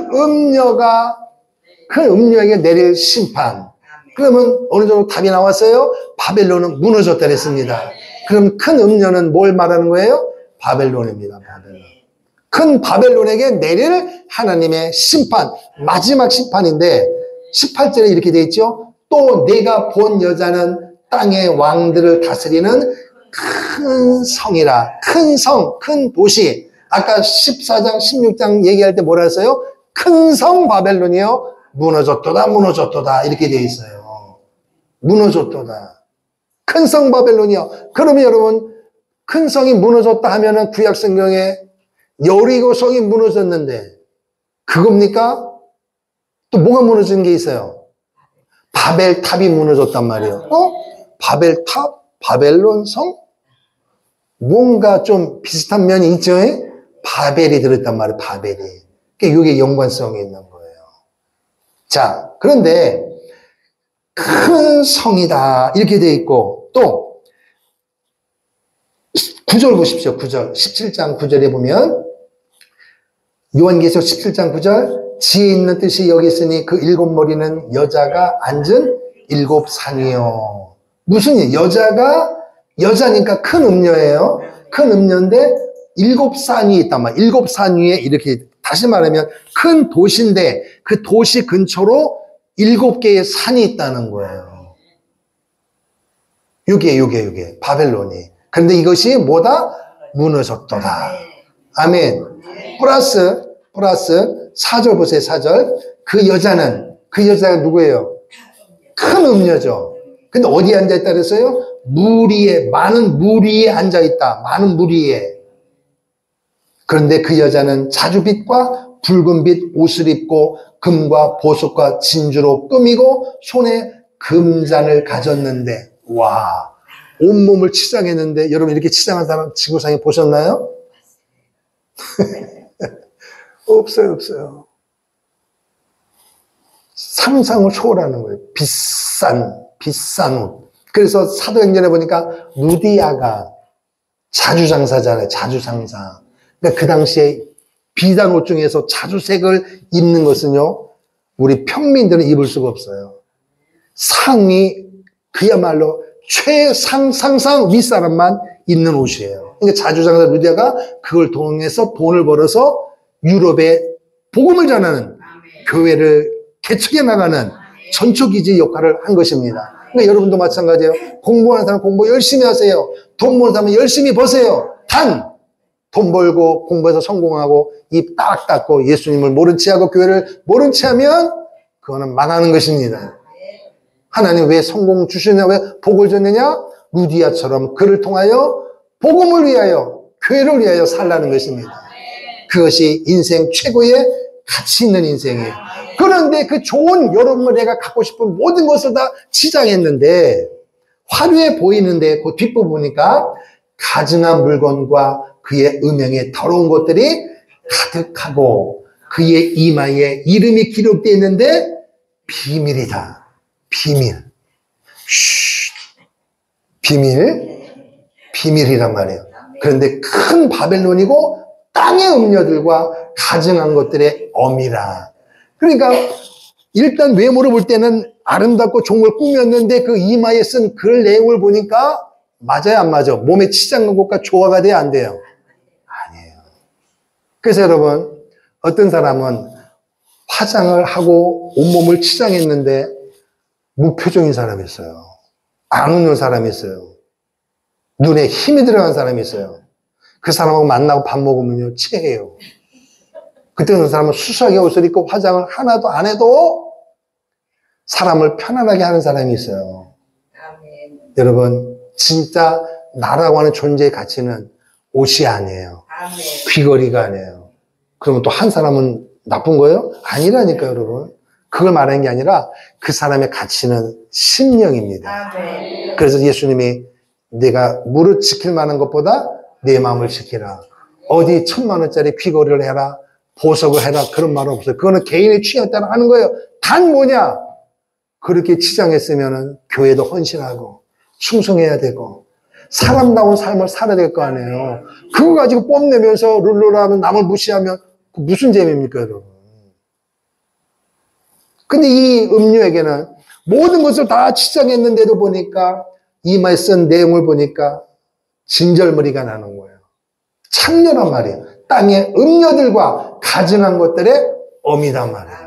음녀에게 내릴 심판. 그러면 어느 정도 답이 나왔어요? 바벨론은 무너졌다 그랬습니다. 그럼 큰 음녀는 뭘 말하는 거예요? 바벨론입니다. 바벨론. 큰 바벨론에게 내릴 하나님의 심판, 마지막 심판인데 18절에 이렇게 돼 있죠. 또 내가 본 여자는 땅의 왕들을 다스리는 큰 성이라. 큰 성, 큰 도시. 아까 14장, 16장 얘기할 때 뭐라 했어요? 큰 성 바벨론이요. 무너졌도다 이렇게 돼 있어요. 무너졌도다. 큰 성 바벨론이요. 그러면 여러분, 큰 성이 무너졌다 하면은 구약 성경에 여리고 성이 무너졌는데 그겁니까? 또 뭐가 무너진 게 있어요? 바벨탑이 무너졌단 말이에요. 바벨탑? 바벨론 성? 뭔가 좀 비슷한 면이 있죠? 바벨이 들었단 말이에요. 바벨이. 그러니까 이게 연관성이 있는 거예요. 자, 그런데 큰 성이다 이렇게 돼 있고 또 9절 보십시오. 9절. 17장 9절에 보면 요한계시록 17장 9절 지혜 있는 뜻이 여기 있으니 그 7머리는 여자가 앉은 7산이요. 무슨 일? 여자니까 큰 음녀예요. 큰 음녀인데 7산이 있단 말이에요. 7산 위에 이렇게 다시 말하면 큰 도시인데 그 도시 근처로 7개의 산이 있다는 거예요. 요게 바벨론이. 그런데 이것이 뭐다? 무너졌도다. 아멘. 플러스 4절 보세요. 4절. 그 여자가 누구예요? 큰 음녀죠. 근데 어디에 앉아있다 그랬어요? 많은 무리에 앉아있다. 많은 무리에. 그런데 그 여자는 자주빛과 붉은빛 옷을 입고 금과 보석과 진주로 꾸미고 손에 금잔을 가졌는데 와, 온몸을 치장했는데 여러분 이렇게 치장한 사람 지구상에 보셨나요? 없어요. 상상을 초월하는 거예요. 비싼 옷. 그래서 사도행전에 보니까 루디아가 자주장사잖아요. 자주장사. 그러니까 그 당시에 비단 옷 중에서 자주색을 입는 것은요, 우리 평민들은 입을 수가 없어요. 상위 그야말로 최상상 윗사람만 입는 옷이에요. 그러니까 자주장사 루디아가 그걸 통해서 돈을 벌어서 유럽에 복음을 전하는 교회를 개척해 나가는 전초기지 역할을 한 것입니다. 그러니까 여러분도 마찬가지예요. 공부하는 사람 공부 열심히 하세요. 돈 버는 사람은 열심히 버세요. 돈 벌고 공부해서 성공하고 입 딱 닫고 예수님을 모른 채 하고 교회를 모른 채 하면 그거는 망하는 것입니다. 하나님 왜 성공 주시냐, 왜 복을 줬느냐? 루디아처럼 그를 통하여 복음을 위하여 교회를 위하여 살라는 것입니다. 그것이 인생 최고의 가치 있는 인생이에요. 그런데 그 좋은 여러분 내가 갖고 싶은 모든 것을 다 치장했는데 화려해 보이는데 그 뒷부분 보니까 가증한 물건과 그의 음행에 더러운 것들이 가득하고 그의 이마에 이름이 기록되어 있는데 비밀이다. 비밀. 비밀이란 말이에요. 그런데 큰 바벨론이고 땅의 음녀들과 가증한 것들의 엄이라. 그러니까 일단 외모를 볼 때는 아름답고 좋은 걸 꾸몄는데 그 이마에 쓴 그 내용을 보니까 맞아요, 안 맞아? 몸에 치장한 것과 조화가 돼야 안 돼요? 아니에요. 그래서 여러분, 어떤 사람은 화장을 하고 온몸을 치장했는데 무표정인 사람이 있어요. 안 웃는 사람이 있어요. 눈에 힘이 들어간 사람이 있어요. 그 사람하고 만나고 밥 먹으면요, 체해요. 그때 그 사람은 수수하게 옷을 입고 화장을 하나도 안 해도 사람을 편안하게 하는 사람이 있어요. 아멘. 여러분, 진짜 나라고 하는 존재의 가치는 옷이 아니에요. 아멘. 귀걸이가 아니에요. 그러면 또 한 사람은 나쁜 거예요? 아니라니까요, 여러분. 그걸 말하는 게 아니라 그 사람의 가치는 심령입니다. 아멘. 그래서 예수님이 내가 무릇 지킬 만한 것보다 내 마음을 지키라. 어디 1,000만 원짜리 귀걸이를 해라. 보석을 해라. 그런 말은 없어요. 그거는 개인의 취향에 따라 하는 거예요. 단 뭐냐? 그렇게 치장했으면 교회도 헌신하고 충성해야 되고 사람다운 삶을 살아야 될 거 아니에요. 그거 가지고 뽐내면서 룰루라면 남을 무시하면 무슨 재미입니까, 여러분? 근데 이 음료에게는 모든 것을 다 치장했는데도 보니까 이마에 쓴 내용을 보니까 진절머리가 나는 거예요. 창녀란 말이에요. 땅의 음녀들과 가증한 것들의 엄이란 말이에요.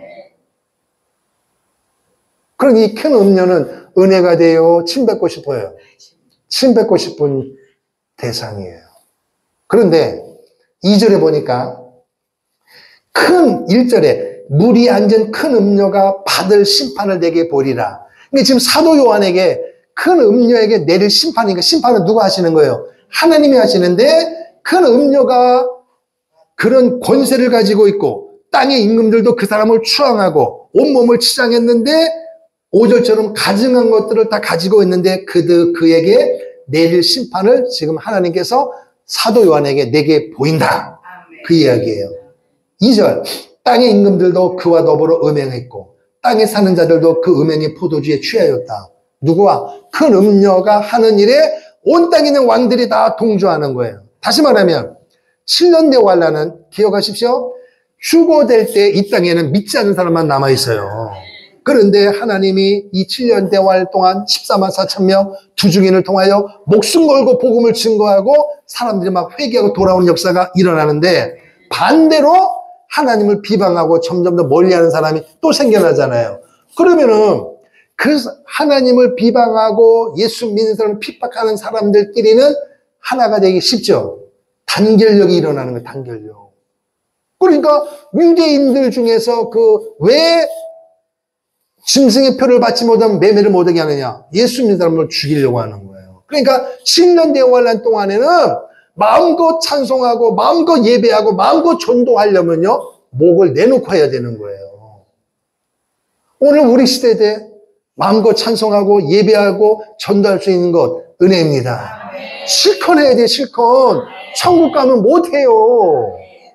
그럼 이 큰 음녀는 은혜가 되어 침 뱉고 싶어요. 침 뱉고 싶은 대상이에요. 그런데 2절에 보니까 큰 1절에 물이 앉은 큰 음녀가 받을 심판을 내게 보리라. 근데 지금 사도 요한에게 큰 음녀에게 내릴 심판이니까 심판은 누가 하시는 거예요? 하나님이 하시는데 큰 음녀가 그런 권세를 가지고 있고 땅의 임금들도 그 사람을 추앙하고 온몸을 치장했는데 5절처럼 가증한 것들을 다 가지고 있는데 그에게 내릴 심판을 지금 하나님께서 사도 요한에게 내게 보인다. 그 이야기예요. 2절 땅의 임금들도 그와 더불어 음행했고 땅에 사는 자들도 그 음행의 포도주에 취하였다. 누구와? 큰 음녀가 하는 일에 온 땅에 있는 왕들이 다 동조하는 거예요. 다시 말하면 7년 대환란은 기억하십시오. 휴거될 때 이 땅에는 믿지 않는 사람만 남아있어요. 그런데 하나님이 이 7년 대환란 동안 14만 4천 명 두 증인을 통하여 목숨 걸고 복음을 증거하고 사람들이 막 회개하고 돌아오는 역사가 일어나는데 반대로 하나님을 비방하고 점점 더 멀리하는 사람이 또 생겨나잖아요. 그러면은 그 하나님을 비방하고 예수 믿는 사람을 핍박하는 사람들끼리는 하나가 되기 쉽죠. 단결력이 일어나는 거예요. 단결력. 그러니까 유대인들 중에서 왜 짐승의 표를 받지 못하면 매매를 못하게 하느냐? 예수 믿는 사람을 죽이려고 하는 거예요. 그러니까 7년 대환란 동안에는 마음껏 찬송하고 마음껏 예배하고 마음껏 전도하려면요 목을 내놓고 해야 되는 거예요. 오늘 우리 시대에 마음껏 찬송하고 예배하고 전도할 수 있는 것 은혜입니다. 실컷 해야 돼. 실컷. 천국 가면 못해요.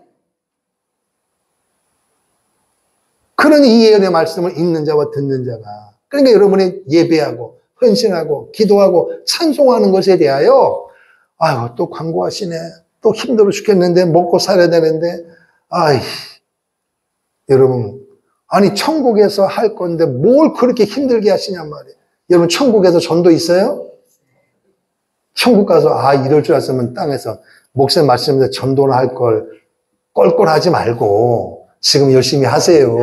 그러니 이 예언의 말씀을 읽는 자와 듣는 자가 그러니까 여러분이 예배하고 헌신하고 기도하고 찬송하는 것에 대하여 아유 또 광고하시네. 또 힘들어 죽겠는데 먹고 살아야 되는데 아이 여러분 아니 천국에서 할 건데 뭘 그렇게 힘들게 하시냔 말이에요. 여러분 천국에서 전도 있어요? 천국 가서 이럴 줄 알았으면 땅에서 목사님 말씀대로 전도를 할 걸 껄껄하지 말고 지금 열심히 하세요.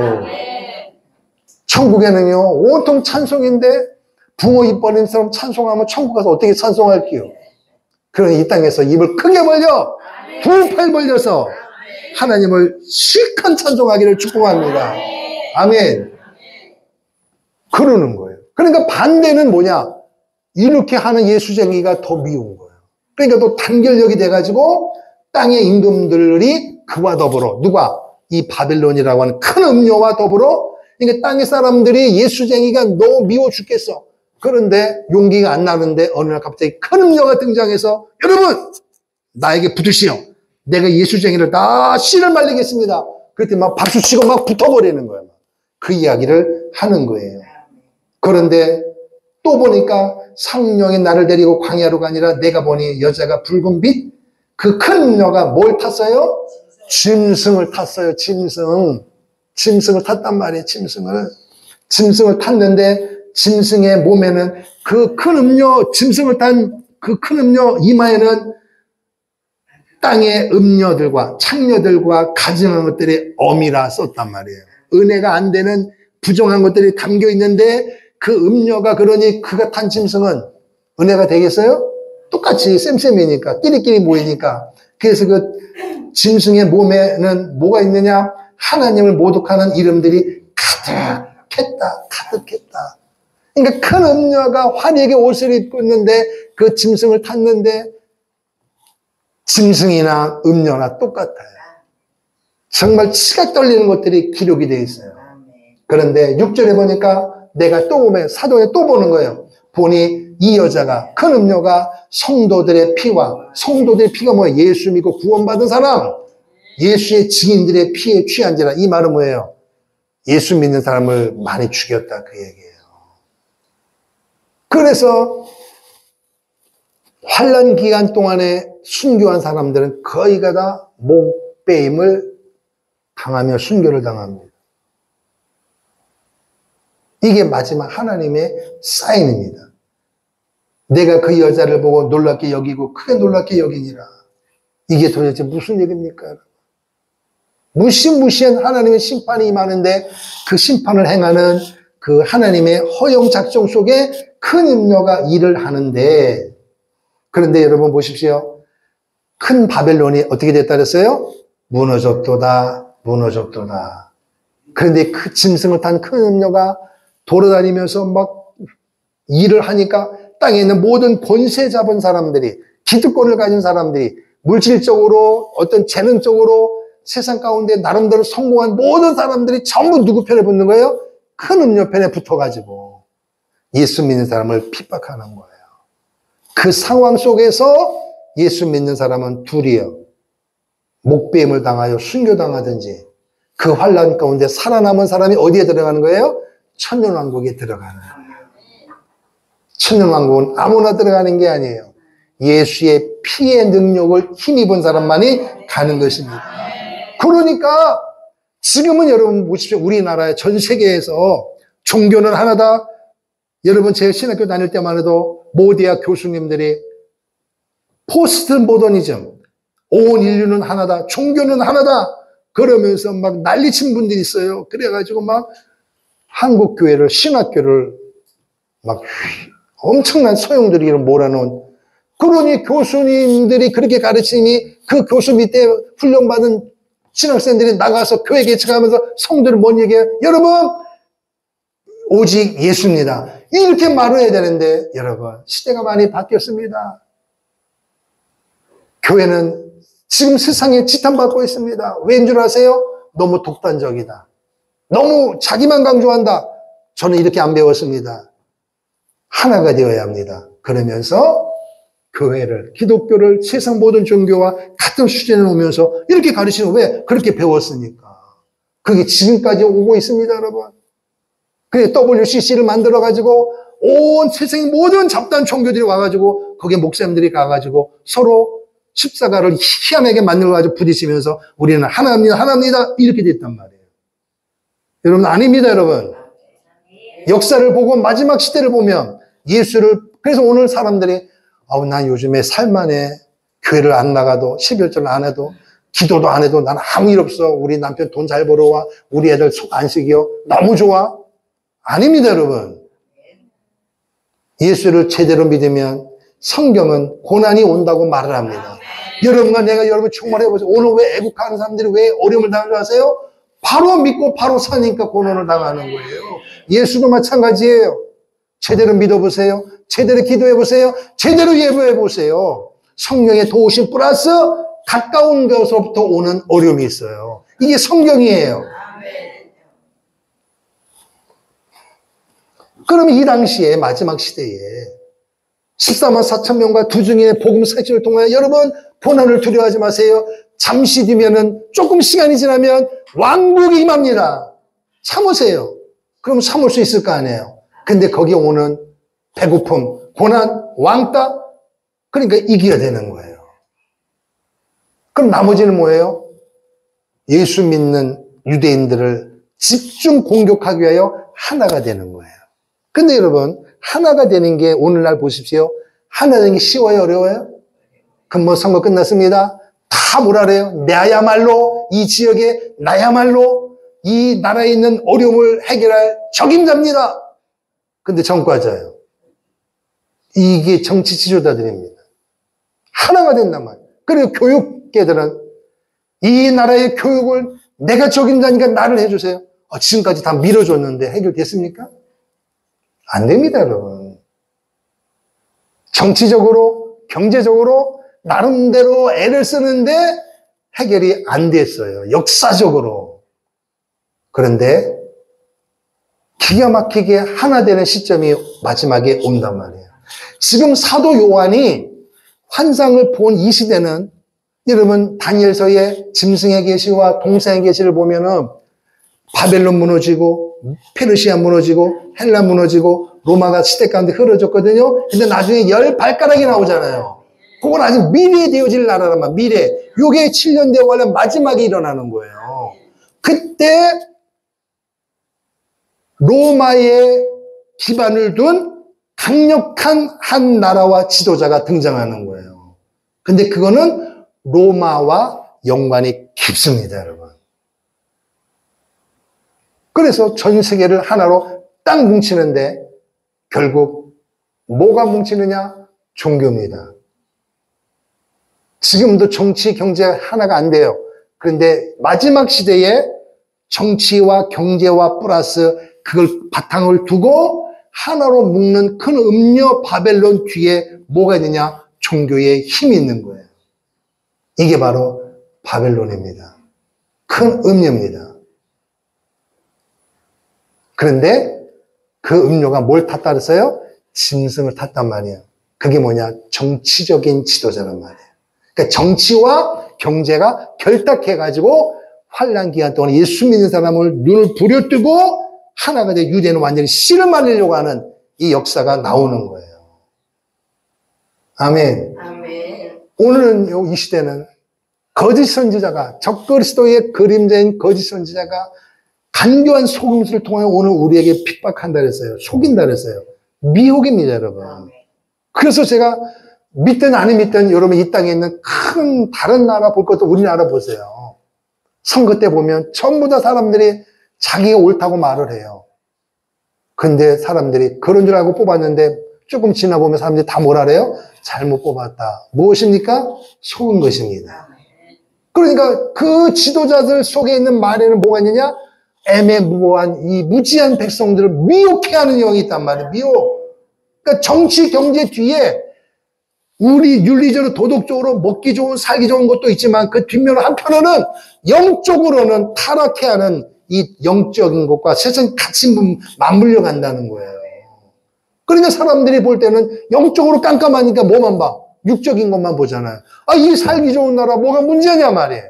천국에는요 온통 찬송인데 붕어 입 벌린 사람 찬송하면 천국 가서 어떻게 찬송할게요? 그러니 이 땅에서 입을 크게 벌려 두 팔 벌려서 하나님을 실컷 찬송하기를 축복합니다. 아멘. 그러는 거예요. 그러니까 반대는 뭐냐? 이렇게 하는 예수쟁이가 더 미운 거예요. 그러니까 또 단결력이 돼가지고 땅의 임금들이 그와 더불어 누가? 이 바벨론이라고 하는 큰 음녀와 더불어 그러니까 땅의 사람들이 예수쟁이가 너무 미워 죽겠어. 그런데 용기가 안 나는데 어느 날 갑자기 큰 음녀가 등장해서 여러분 나에게 붙으시오. 내가 예수쟁이를 다 씨를 말리겠습니다. 그랬더니 막 박수치고 막 붙어버리는 거예요. 그 이야기를 하는 거예요. 그런데 또 보니까 성령이 나를 데리고 광야로 가니라 내가 보니 여자가 붉은 빛 그 큰 음녀가 뭘 탔어요? 짐승을 탔어요. 짐승을 탔단 말이에요. 짐승을 탔는데 짐승의 몸에는 그 큰 음녀 짐승을 탄 그 큰 음녀 이마에는 땅의 음녀들과 창녀들과 가증한 것들이 엄이라 썼단 말이에요. 은혜가 안 되는 부정한 것들이 담겨 있는데 그 음녀가 그러니 그가 탄 짐승은 은혜가 되겠어요? 똑같이 쌤쌤이니까 끼리끼리 모이니까. 그래서 그 짐승의 몸에는 뭐가 있느냐? 하나님을 모독하는 이름들이 가득했다. 그러니까 큰 음녀가 환희에게 옷을 입고 있는데 그 짐승을 탔는데 짐승이나 음녀나 똑같아요. 정말 치가 떨리는 것들이 기록이 되어 있어요. 그런데 6절에 보니까 내가 또 보면 사도에 또 보는 거예요. 보니 이 여자가 큰 음녀가 성도들의 피가 뭐예요? 예수 믿고 구원받은 사람, 예수의 증인들의 피에 취한지라. 이 말은 뭐예요? 예수 믿는 사람을 많이 죽였다 그 얘기예요. 그래서 환난 기간 동안에 순교한 사람들은 거의가 다 목배임을 당하며 순교를 당합니다. 이게 마지막 하나님의 사인입니다. 내가 그 여자를 보고 놀랍게 여기고 크게 놀랍게 여기니라. 이게 도대체 무슨 얘기입니까? 무시무시한 하나님의 심판이 임하는데 그 심판을 행하는 그 하나님의 허용 작정 속에 큰 음녀가 일을 하는데 그런데 여러분 보십시오. 큰 바벨론이 어떻게 됐다 그랬어요? 무너졌도다. 그런데 그 짐승을 탄 큰 음녀가 돌아다니면서 막 일을 하니까 땅에 있는 모든 권세 잡은 사람들이, 기득권을 가진 사람들이, 물질적으로 어떤 재능적으로 세상 가운데 나름대로 성공한 모든 사람들이 전부 누구 편에 붙는 거예요? 큰 음녀 편에 붙어가지고 예수 믿는 사람을 핍박하는 거예요. 그 상황 속에서 예수 믿는 사람은 둘이요. 목배임을 당하여 순교당하든지 그 환난 가운데 살아남은 사람이 어디에 들어가는 거예요? 천년왕국에 들어가는 거예요. 천년왕국은 아무나 들어가는 게 아니에요. 예수의 피의 능력을 힘입은 사람만이 가는 것입니다. 그러니까 지금은 여러분 보십시오. 우리나라의 전 세계에서 종교는 하나다. 여러분 제 신학교 다닐 때만 해도 모대학 교수님들이 포스트 모더니즘, 온 인류는 하나다, 종교는 하나다 그러면서 막 난리친 분들이 있어요. 그래가지고 막 한국 교회를, 신학교를 막 엄청난 소용돌이로 몰아놓은, 그러니 교수님들이 그렇게 가르치니 그 교수 밑에 훈련받은 신학생들이 나가서 교회 개척하면서 성도를 뭔 얘기해요? 여러분 오직 예수입니다. 이렇게 말을 해야 되는데 여러분 시대가 많이 바뀌었습니다. 교회는 지금 세상에 지탄받고 있습니다. 왜인 줄 아세요? 너무 독단적이다. 너무 자기만 강조한다. 저는 이렇게 안 배웠습니다. 하나가 되어야 합니다. 그러면서 교회를, 기독교를 세상 모든 종교와 같은 수준에 놓으면서 이렇게 가르치는, 왜? 그렇게 배웠으니까. 그게 지금까지 오고 있습니다, 여러분. 그게 WCC를 만들어가지고 온 세상의 모든 잡다한 종교들이 와가지고 거기에 목사님들이 가가지고 서로 십자가를 희한하게 만들어가지고 부딪히면서 우리는 하나입니다 이렇게 됐단 말이에요. 여러분 아닙니다. 여러분 역사를 보고 마지막 시대를 보면 예수를, 그래서 오늘 사람들이 난 요즘에 살만해. 교회를 안 나가도 11절 안 해도 기도도 안 해도 난 아무 일 없어. 우리 남편 돈 잘 벌어와. 우리 애들 속 안 쓰기요. 너무 좋아. 아닙니다. 여러분 예수를 제대로 믿으면 성경은 고난이 온다고 말을 합니다. 여러분과 내가 여러분 충만해보세요. 오늘 왜 애국하는 사람들이 왜 어려움을 당하는 줄 아세요? 바로 믿고 바로 사니까 고난을 당하는 거예요. 예수도 마찬가지예요. 제대로 믿어보세요. 제대로 기도해보세요. 제대로 예배해보세요. 성령의 도우심 플러스 가까운 것으로부터 오는 어려움이 있어요. 이게 성경이에요. 그러면 이 당시에 마지막 시대에 14만 4천 명과 두 중에 복음 사역을 통하여 여러분 고난을 두려워하지 마세요. 잠시 뒤면은 조금 시간이 지나면 왕국이 임합니다. 참으세요. 그럼 참을 수 있을 거 아니에요. 근데 거기에 오는 배고픔, 고난, 왕따, 그러니까 이겨야 되는 거예요. 그럼 나머지는 뭐예요? 예수 믿는 유대인들을 집중 공격하기 위하여 하나가 되는 거예요. 근데 여러분, 하나가 되는 게 오늘날 보십시오. 하나 되는 게 쉬워요, 어려워요? 그럼 뭐 선거 끝났습니다. 다 뭐라 그래요? 나야말로 이 지역에 나야말로 이 나라에 있는 어려움을 해결할 적임자입니다. 근데 전과자예요. 이게 정치 지도자들입니다. 하나가 된단 말이에요. 그리고 교육계들은 이 나라의 교육을 내가 적임자니까 나를 해주세요. 지금까지 다 밀어줬는데 해결됐습니까? 안 됩니다, 여러분. 정치적으로, 경제적으로 나름대로 애를 쓰는데 해결이 안 됐어요. 역사적으로. 그런데 기가 막히게 하나 되는 시점이 마지막에 온단 말이에요. 지금 사도 요한이 환상을 본 이 시대는 여러분 다니엘서의 짐승의 계시와 동생의 계시를 보면은 바벨론 무너지고 페르시아 무너지고 헬라 무너지고 로마가 시대 가운데 흐려졌거든요. 근데 나중에 10발가락이 나오잖아요. 그건 아직 미래에 되어질 나라란 말. 미래. 요게 7년 되어 가면 마지막에 일어나는 거예요. 그때 로마의 기반을 둔 강력한 한 나라와 지도자가 등장하는 거예요. 근데 그거는 로마와 연관이 깊습니다, 여러분. 그래서 전 세계를 하나로 딱 뭉치는데 결국 뭐가 뭉치느냐? 종교입니다. 지금도 정치, 경제가 하나가 안 돼요. 그런데 마지막 시대에 정치와 경제와 플러스 그걸 바탕을 두고 하나로 묶는 큰 음료 바벨론 뒤에 뭐가 있느냐? 종교의 힘이 있는 거예요. 이게 바로 바벨론입니다. 큰 음료입니다. 그런데 그 음료가 뭘 탔다 그랬어요? 짐승을 탔단 말이에요. 그게 뭐냐? 정치적인 지도자란 말이에요. 그러니까 정치와 경제가 결탁해가지고 환란 기간 동안 예수 믿는 사람을 눈을 부려뜨고 하나가 돼 유대는 완전히 씨를 말리려고 하는 이 역사가 나오는 거예요. 아멘. 아멘. 오늘은 이 시대는 거짓 선지자가 적그리스도의 그림자인 거짓 선지자가 간교한 속임수를 통해 오늘 우리에게 핍박한다 그랬어요. 속인다 그랬어요. 미혹입니다, 여러분. 그래서 제가 믿든 안 믿든 여러분 이 땅에 있는 큰 다른 나라 볼 것도 우리나라 보세요. 선거 때 보면 전부 다 사람들이 자기가 옳다고 말을 해요. 근데 사람들이 그런 줄 알고 뽑았는데 조금 지나보면 사람들이 다 뭐라 그래요? 잘못 뽑았다. 무엇입니까? 속은 것입니다. 그러니까 그 지도자들 속에 있는 말에는 뭐가 있느냐? 애매무호한 이 무지한 백성들을 미혹해 하는 영이 있단 말이에요. 미혹. 그러니까 정치, 경제 뒤에 우리 윤리적으로 도덕적으로 먹기 좋은 살기 좋은 것도 있지만 그 뒷면 한편으로는 영적으로는 타락해 하는 이 영적인 것과 세상 같이 맞물려 간다는 거예요. 그러니까 사람들이 볼 때는 영적으로 깜깜하니까 뭐만 봐? 육적인 것만 보잖아요. 이 살기 좋은 나라 뭐가 문제냐 말이에요.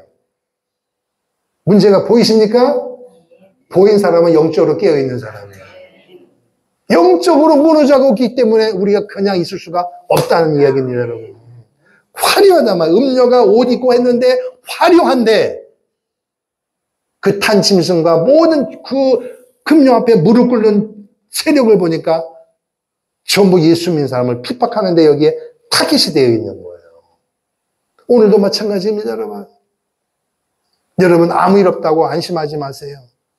문제가 보이십니까? 보인 사람은 영적으로 깨어있는 사람이에요. 영적으로 무너져가고 있기 때문에 우리가 그냥 있을 수가 없다는 이야기입니다, 여러분. 화려하단 말이에요. 음료가 옷 입고 했는데 화려한데 그 탄 짐승과 모든 그 금령 앞에 무릎 꿇는 세력을 보니까 전부 예수 믿는 사람을 핍박하는데 여기에 타깃이 되어 있는 거예요. 오늘도 마찬가지입니다, 여러분. 여러분 아무 일 없다고 안심하지 마세요.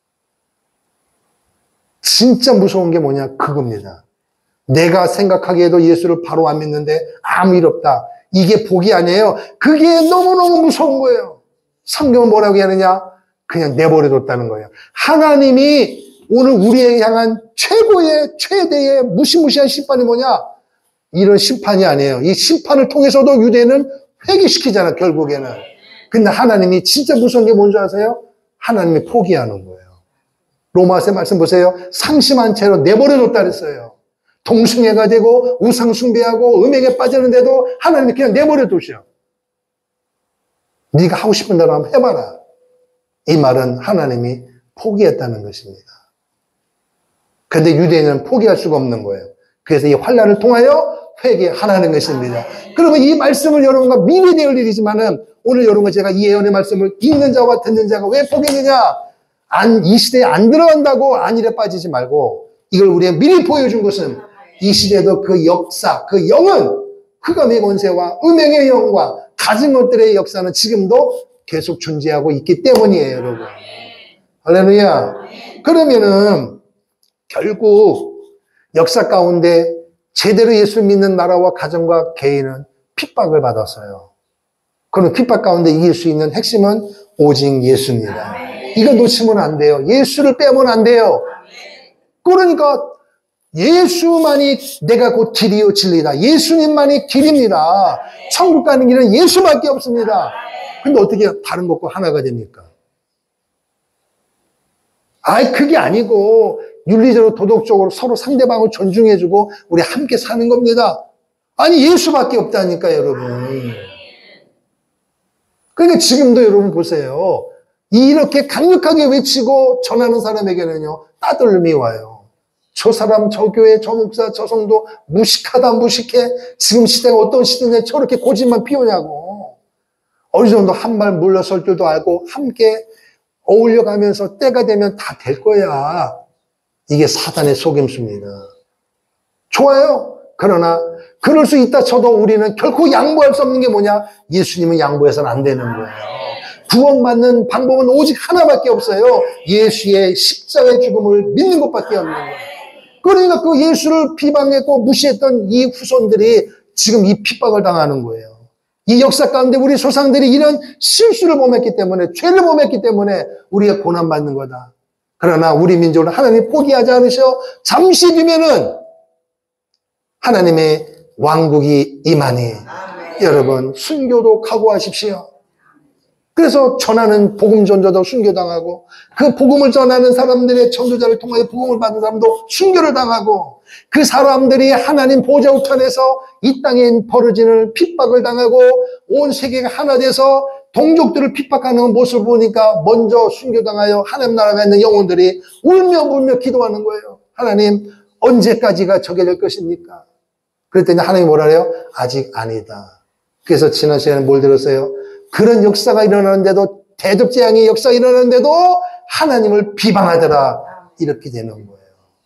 진짜 무서운 게 뭐냐? 그겁니다. 내가 생각하기에도 예수를 바로 안 믿는데 아무 일 없다. 이게 복이 아니에요. 그게 너무너무 무서운 거예요. 성경은 뭐라고 하느냐? 그냥 내버려뒀다는 거예요. 하나님이 오늘 우리에게 향한 최고의 최대의 무시무시한 심판이 뭐냐? 이런 심판이 아니에요. 이 심판을 통해서도 유대는 회개시키잖아, 결국에는. 근데 하나님이 진짜 무서운 게 뭔지 아세요? 하나님이 포기하는 거예요. 로마서 말씀 보세요. 상심한 채로 내버려뒀다 그랬어요. 동승애가 되고 우상 숭배하고 음행에 빠졌는데도 하나님이 그냥 내버려 두셔. 네가 하고 싶은 대로 한번 해봐라. 이 말은 하나님이 포기했다는 것입니다. 그런데 유대인은 포기할 수가 없는 거예요. 그래서 이 환난을 통하여 회개하라는 것입니다. 그러면 이 말씀을 여러분과 미리 되을 일이지만은 오늘 여러분과 제가 이 예언의 말씀을 읽는 자와 듣는 자가 왜 포기했느냐? 이 시대에 안 들어간다고 안일에 빠지지 말고 이걸 우리에게 미리 보여준 것은 이 시대에도 그 역사, 그 영은 흑암의 권세와 음행의 영과 가진 것들의 역사는 지금도 계속 존재하고 있기 때문이에요, 여러분. 할렐루야. 그러면은 결국 역사 가운데 제대로 예수 믿는 나라와 가정과 개인은 핍박을 받았어요. 그럼 핍박 가운데 이길 수 있는 핵심은 오직 예수입니다. 이거 놓치면 안 돼요. 예수를 빼면 안 돼요. 그러니까 예수만이 내가 곧 길이요 진리다. 예수님만이 길입니다. 천국 가는 길은 예수밖에 없습니다. 근데 어떻게 다른 것과 하나가 됩니까? 그게 아니고 윤리적으로 도덕적으로 서로 상대방을 존중해주고 우리 함께 사는 겁니다. 아니 예수밖에 없다니까 여러분. 그러니까 지금도 여러분 보세요. 이렇게 강력하게 외치고 전하는 사람에게는요 따돌림이 와요. 저 사람, 저 교회, 저 목사, 저 성도 무식하다 무식해. 지금 시대가 어떤 시대인데 저렇게 고집만 피우냐고. 어느 정도 한 말 물러설 줄도 알고 함께 어울려가면서 때가 되면 다 될 거야. 이게 사단의 속임수입니다. 좋아요. 그러나 그럴 수 있다 쳐도 우리는 결코 양보할 수 없는 게 뭐냐? 예수님은 양보해서는 안 되는 거예요. 구원받는 방법은 오직 하나밖에 없어요. 예수의 십자가의 죽음을 믿는 것밖에 없는 거예요. 그러니까 그 예수를 비방했고 무시했던 이 후손들이 지금 이 핍박을 당하는 거예요. 이 역사 가운데 우리 조상들이 이런 실수를 범했기 때문에, 죄를 범했기 때문에 우리가 고난받는 거다. 그러나 우리 민족은 하나님이 포기하지 않으셔. 잠시 뒤면은 하나님의 왕국이 임하니 여러분 순교도 각오하십시오. 그래서 전하는 복음 전도도 순교당하고 그 복음을 전하는 사람들의 전도자를 통하여 복음을 받는 사람도 순교를 당하고 그 사람들이 하나님 보좌 우편에서 이 땅에 벌어지는 핍박을 당하고 온 세계가 하나 돼서 동족들을 핍박하는 모습을 보니까 먼저 순교당하여 하나님 나라에 있는 영혼들이 울며 불며 기도하는 거예요. 하나님 언제까지가 저게 될 것입니까? 그랬더니 하나님이 뭐라 해요? 아직 아니다. 그래서 지난 시간에 뭘 들었어요? 그런 역사가 일어나는데도 대접재앙의 역사가 일어나는데도 하나님을 비방하더라. 이렇게 되는 거예요.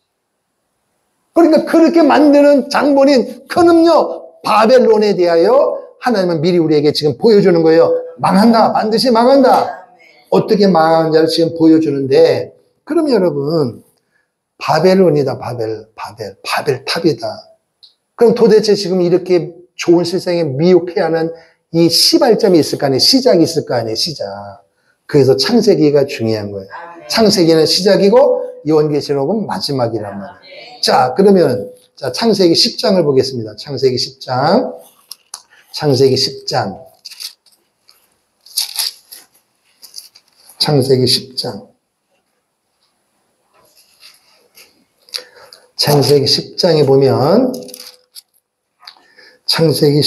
그러니까 그렇게 만드는 장본인 큰 음녀 바벨론에 대하여 하나님은 미리 우리에게 지금 보여주는 거예요. 망한다. 반드시 망한다. 어떻게 망하는지를 지금 보여주는데 그럼 여러분 바벨론이다. 바벨탑이다. 그럼 도대체 지금 이렇게 좋은 세상에 미혹해 하는 이 시발점이 있을 거 아니에요. 시작이 있을 거 아니에요. 시작. 그래서 창세기가 중요한 거예요. 창세기는 시작이고 요한계시록은 마지막이란 말이에요. 자, 그러면 자 창세기 10장을 보겠습니다. 창세기 10장. 창세기 10장. 창세기 10장. 창세기 10장에 보면 창세기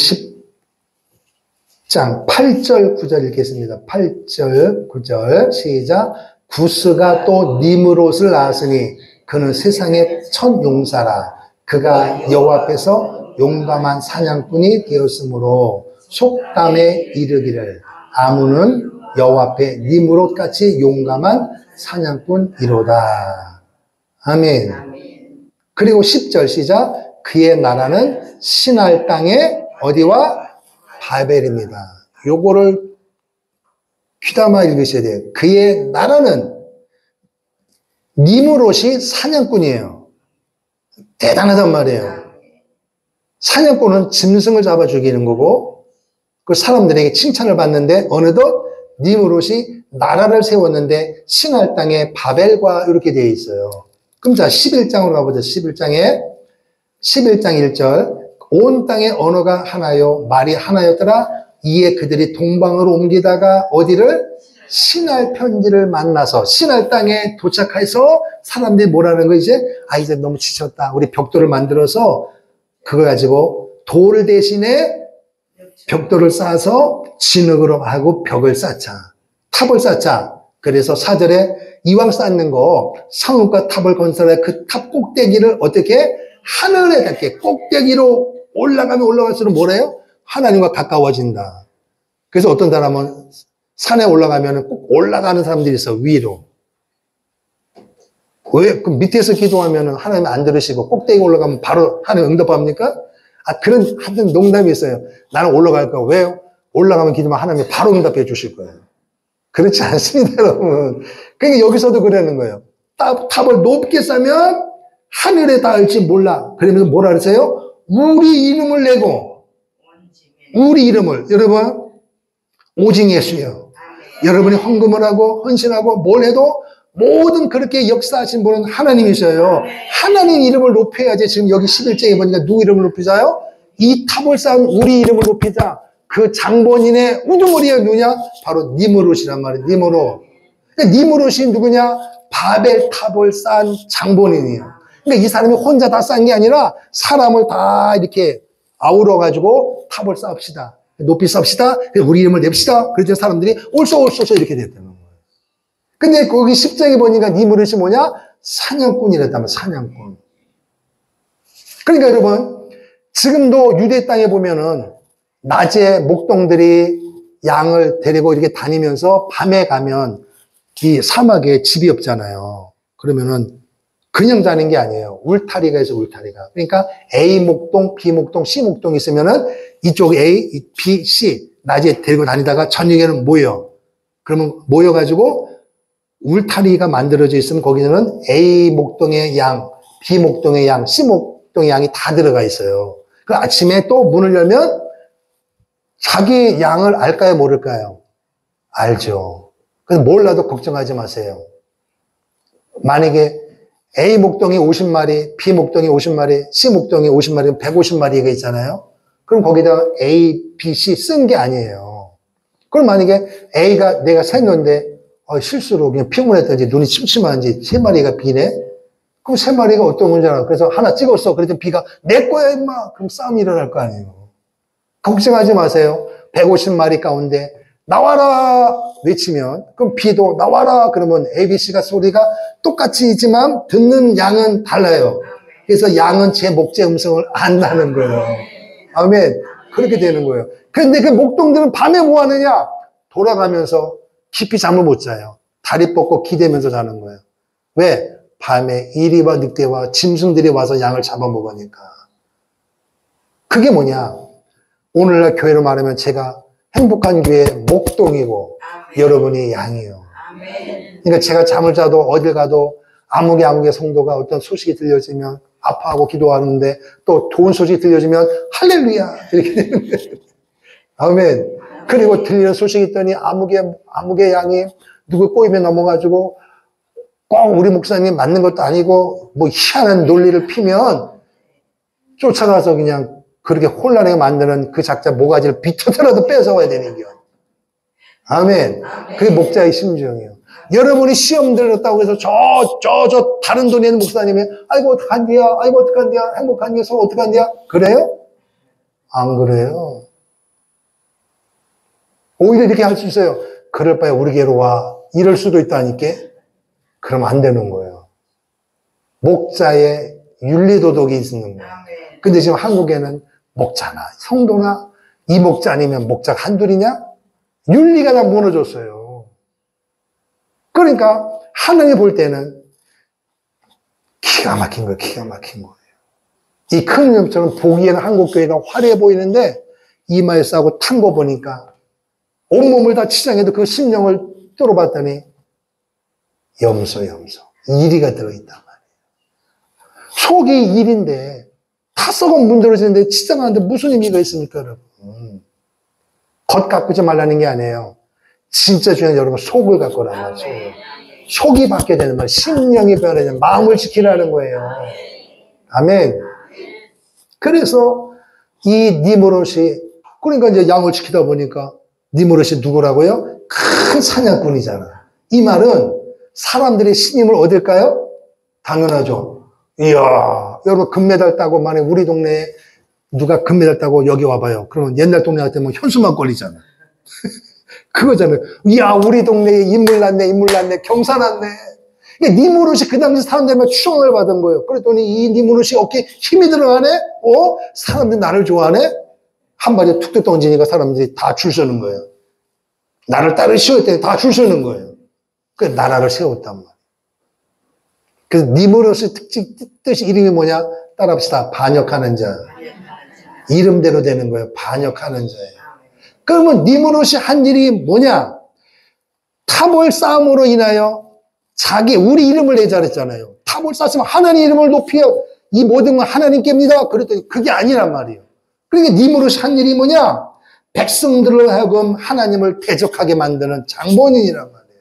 10장 8절 9절 읽겠습니다. 8절 9절 시작. 구스가 또 니므롯을 낳았으니 그는 세상의 첫 용사라. 그가 여호와 앞에서 용감한 사냥꾼이 되었으므로 속담에 이르기를 아문은 여호와 앞에 니므롯같이 용감한 사냥꾼이로다. 아멘. 그리고 10절 시작. 그의 나라는 신할 땅의 어디와 바벨입니다. 요거를 귀담아 읽으셔야 돼요. 그의 나라는 니므롯이 사냥꾼이에요. 대단하단 말이에요. 사냥꾼은 짐승을 잡아 죽이는 거고 그 사람들에게 칭찬을 받는데 어느덧 니므롯이 나라를 세웠는데 신할 땅의 바벨과 이렇게 되어 있어요. 그럼 자 11장으로 가보죠. 11장 1절 온 땅의 언어가 하나요 말이 하나였더라. 이에 그들이 동방으로 옮기다가 어디를? 신할 편지를 만나서 신할 땅에 도착해서 사람들이 뭐라는 거 이제 이제 너무 지쳤다. 우리 벽돌을 만들어서 그거 가지고 돌 대신에 벽돌을 쌓아서 진흙으로 하고 벽을 쌓자. 탑을 쌓자. 그래서 4절에 이왕 쌓는 거 성읍과 탑을 건설해 그 탑 꼭대기를 어떻게? 하늘에 닿게 꼭대기로 올라가면 올라갈수록 뭐래요? 하나님과 가까워진다. 그래서 어떤 사람은 산에 올라가면 꼭 올라가는 사람들이 있어, 위로. 왜? 그 밑에서 기도하면 하나님 안 들으시고 꼭대기 올라가면 바로 하나님 응답합니까? 그런 하여튼 농담이 있어요. 나는 올라갈 거야. 왜요? 올라가면 기도하면 하나님이 바로 응답해 주실 거예요. 그렇지 않습니다, 여러분. 그러니까 여기서도 그러는 거예요. 탑을 높게 쌓으면 하늘에 닿을지 몰라. 그러면서 뭐라 그러세요? 우리 이름을 내고, 우리 이름을, 여러분, 오직 예수요. 여러분이 헌금을 하고, 헌신하고, 뭘 해도 모든 그렇게 역사하신 분은 하나님이셔요. 하나님 이름을 높여야지. 지금 여기 11장에 보니까 누구 이름을 높이자요? 이 탑을 쌓은 우리 이름을 높이자. 그 장본인의 우두머리가 누구냐? 바로 니무롯이란 말이에요. 니무롯. 니무롯이 누구냐? 바벨 탑을 쌓은 장본인이에요. 그러니까 이 사람이 혼자 다 쌓은 게 아니라 사람을 다 이렇게 아우러가지고 탑을 쌓읍시다. 높이 쌓읍시다. 우리 이름을 냅시다. 그래서 사람들이 옳소 이렇게 됐다는 거예요. 근데 거기 10장에 보니까 니무롯이 뭐냐? 사냥꾼이랬다면 사냥꾼. 그러니까 여러분, 지금도 유대 땅에 보면은 낮에 목동들이 양을 데리고 이렇게 다니면서 밤에 가면 이 사막에 집이 없잖아요. 그러면은 그냥 자는 게 아니에요. 울타리가 있어, 울타리가. 그러니까 A 목동, B 목동, C 목동이 있으면은 이쪽 A, B, C 낮에 데리고 다니다가 저녁에는 모여. 그러면 모여가지고 울타리가 만들어져 있으면 거기는 A 목동의 양, B 목동의 양, C 목동의 양이 다 들어가 있어요. 그 아침에 또 문을 열면 자기 양을 알까요, 모를까요? 알죠. 그래서 몰라도 걱정하지 마세요. 만약에 A 목동이 50마리, B 목동이 50마리, C 목동이 50마리, 150마리가 있잖아요. 그럼 거기다가 A, B, C 쓴 게 아니에요. 그럼 만약에 A가 내가 샜는데 실수로 그냥 피곤했던지 눈이 침침한지 3마리가 B네? 그럼 3마리가 어떤 건지 알아. 그래서 하나 찍었어. 그랬더니 B가 내 거야 임마. 그럼 싸움이 일어날 거 아니에요. 걱정하지 마세요. 150마리 가운데 나와라 외치면 그럼 B도 나와라 그러면 A, B, C가 소리가 똑같이지만 듣는 양은 달라요. 그래서 양은 제 목재 음성을 안다는 거예요. 아멘. 그렇게 되는 거예요. 그런데 그 목동들은 밤에 뭐 하느냐? 돌아가면서 깊이 잠을 못 자요. 다리 뻗고 기대면서 자는 거예요. 왜? 밤에 이리와 늑대와 짐승들이 와서 양을 잡아먹으니까. 그게 뭐냐? 오늘날 교회로 말하면 제가 행복한 교회 목동이고 여러분이 양이요. 그러니까 제가 잠을 자도 어딜 가도 아무개 성도가 어떤 소식이 들려지면 아파하고 기도하는데 또 좋은 소식이 들려지면 할렐루야 이렇게 되는 거예요. 아멘. 그리고 들리는 소식이 있더니 아무개 양이 누구 꼬임에 넘어가지고 꼭 우리 목사님 맞는 것도 아니고 뭐 희한한 논리를 피면 쫓아가서 그냥 그렇게 혼란하게 만드는 그 작자 모가지를 비틀어서라도 뺏어와야 되는 거예요. 아멘. 그게 목자의 심정이에요. 여러분이 시험 들었다고 해서 저 다른 돈에 있는 목사님이 아이고 어떡한디야 행복한디야 서 어떡한디야 그래요? 안 그래요. 오히려 이렇게 할 수 있어요. 그럴 바에 우리 교회로 와. 이럴 수도 있다니까. 그러면 안 되는 거예요. 목자의 윤리도덕이 있는 거예요. 근데 지금 한국에는 목자나 성도나 이 목자 아니면 목자 한둘이냐? 윤리가 다 무너졌어요. 그러니까 하나님 볼 때는 기가 막힌 거예요. 이 큰 염처럼 보기에는 한국교회가 화려해 보이는데 이마에 싸고 탄 거 보니까 온몸을 다 치장해도 그 심령을 뚫어봤더니 염소 이리가 들어있단 말이에요. 속이 일인데 다 썩은 문드러지는데 치장하는데 무슨 의미가 있습니까, 여러분? 겉 가꾸지 말라는 게 아니에요. 진짜 중요한 여러분 속을 가꾸라는 말이에요. 속이 바뀌어야 되는 말이에요. 심령이 변해야 되는 마음을 지키라는 거예요. 아멘. 그래서 이 니무롯이 그러니까 이제 양을 지키다 보니까 니무롯이 누구라고요? 큰 사냥꾼이잖아. 이 말은 사람들이 신임을 얻을까요? 당연하죠. 이야, 여러분 금메달 따고 만약 우리 동네에 누가 금메달 따고 여기 와봐요. 그러면 옛날 동네 같으면 현수막 걸리잖아. 그거잖아요. 이야, 우리 동네에 인물 났네, 경사 났네. 니무롯이 그 당시 사람들만 추앙을 받은 거예요. 그랬더니 이 니무롯이 어깨에 힘이 들어가네? 사람들이 나를 좋아하네? 한 발에 툭툭 던지니까 사람들이 다 줄 서는 거예요. 나를 따르시오 했더니 다 줄 서는 거예요. 그 나라를 세웠단 말이에요. 그래서 니무롯의 뜻이 이름이 뭐냐? 따라합시다. 반역하는 자. 이름대로 되는 거예요. 반역하는 자예요. 그러면 니무롯이 한 일이 뭐냐? 타볼 싸움으로 인하여 우리 이름을 내자 그랬잖아요. 타볼 쌓았으면 하나님 이름을 높여 이 모든 건 하나님께입니다. 그랬더니 그게 아니란 말이에요. 그러니까 니무롯이 한 일이 뭐냐? 백성들을 하여금 하나님을 대적하게 만드는 장본인이란 말이에요.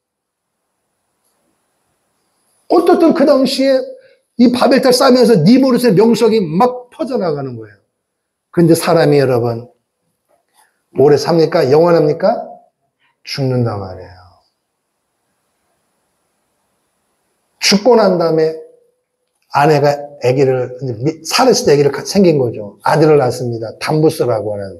어떻든 그 당시에 이 바벨탑 쌓으면서 니무롯의 명성이 막 퍼져나가는 거예요. 그런데 사람이 여러분 오래 삽니까? 영원합니까? 죽는단 말이에요. 죽고 난 다음에 아내가 살았을 때 아기를 생긴 거죠. 아들을 낳습니다. 담부스라고 하는.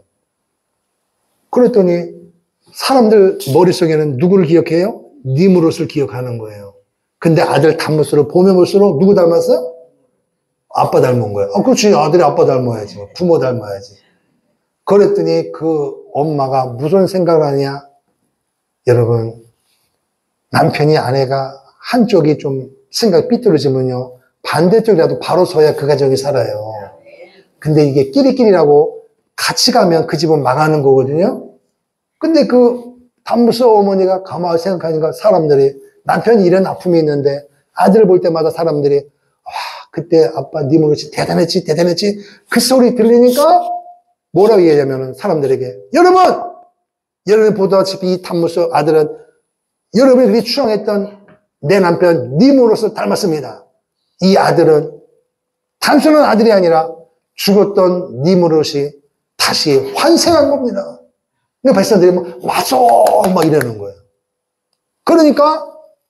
그랬더니 사람들 머릿속에는 누구를 기억해요? 니무롯을 기억하는 거예요. 근데 아들 담부스를 보면 볼수록 누구 닮았어? 아빠 닮은 거예요. 그렇지. 아들이 아빠 닮아야지. 부모 닮아야지. 그랬더니 그 엄마가 무슨 생각을 하냐? 여러분, 남편이 아내가 한쪽이 좀 생각이 삐뚤어지면요. 반대쪽이라도 바로 서야 그 가정이 살아요. 근데 이게 끼리끼리라고 같이 가면 그 집은 망하는 거거든요. 근데 그 담부스 어머니가 가만히 생각하니까 사람들이 남편이 이런 아픔이 있는데 아들을 볼 때마다 사람들이 그때 아빠 니무롯이 대단했지. 그 소리 들리니까 뭐라고 얘기하냐면 사람들에게 여러분 보다시피 이 담부스 아들은 여러분이 그렇게 추앙했던 내 남편 니무롯을 닮았습니다. 이 아들은 단순한 아들이 아니라 죽었던 니무롯이 다시 환생한 겁니다. 근데 백성들이 맞아 막 이러는 거예요. 그러니까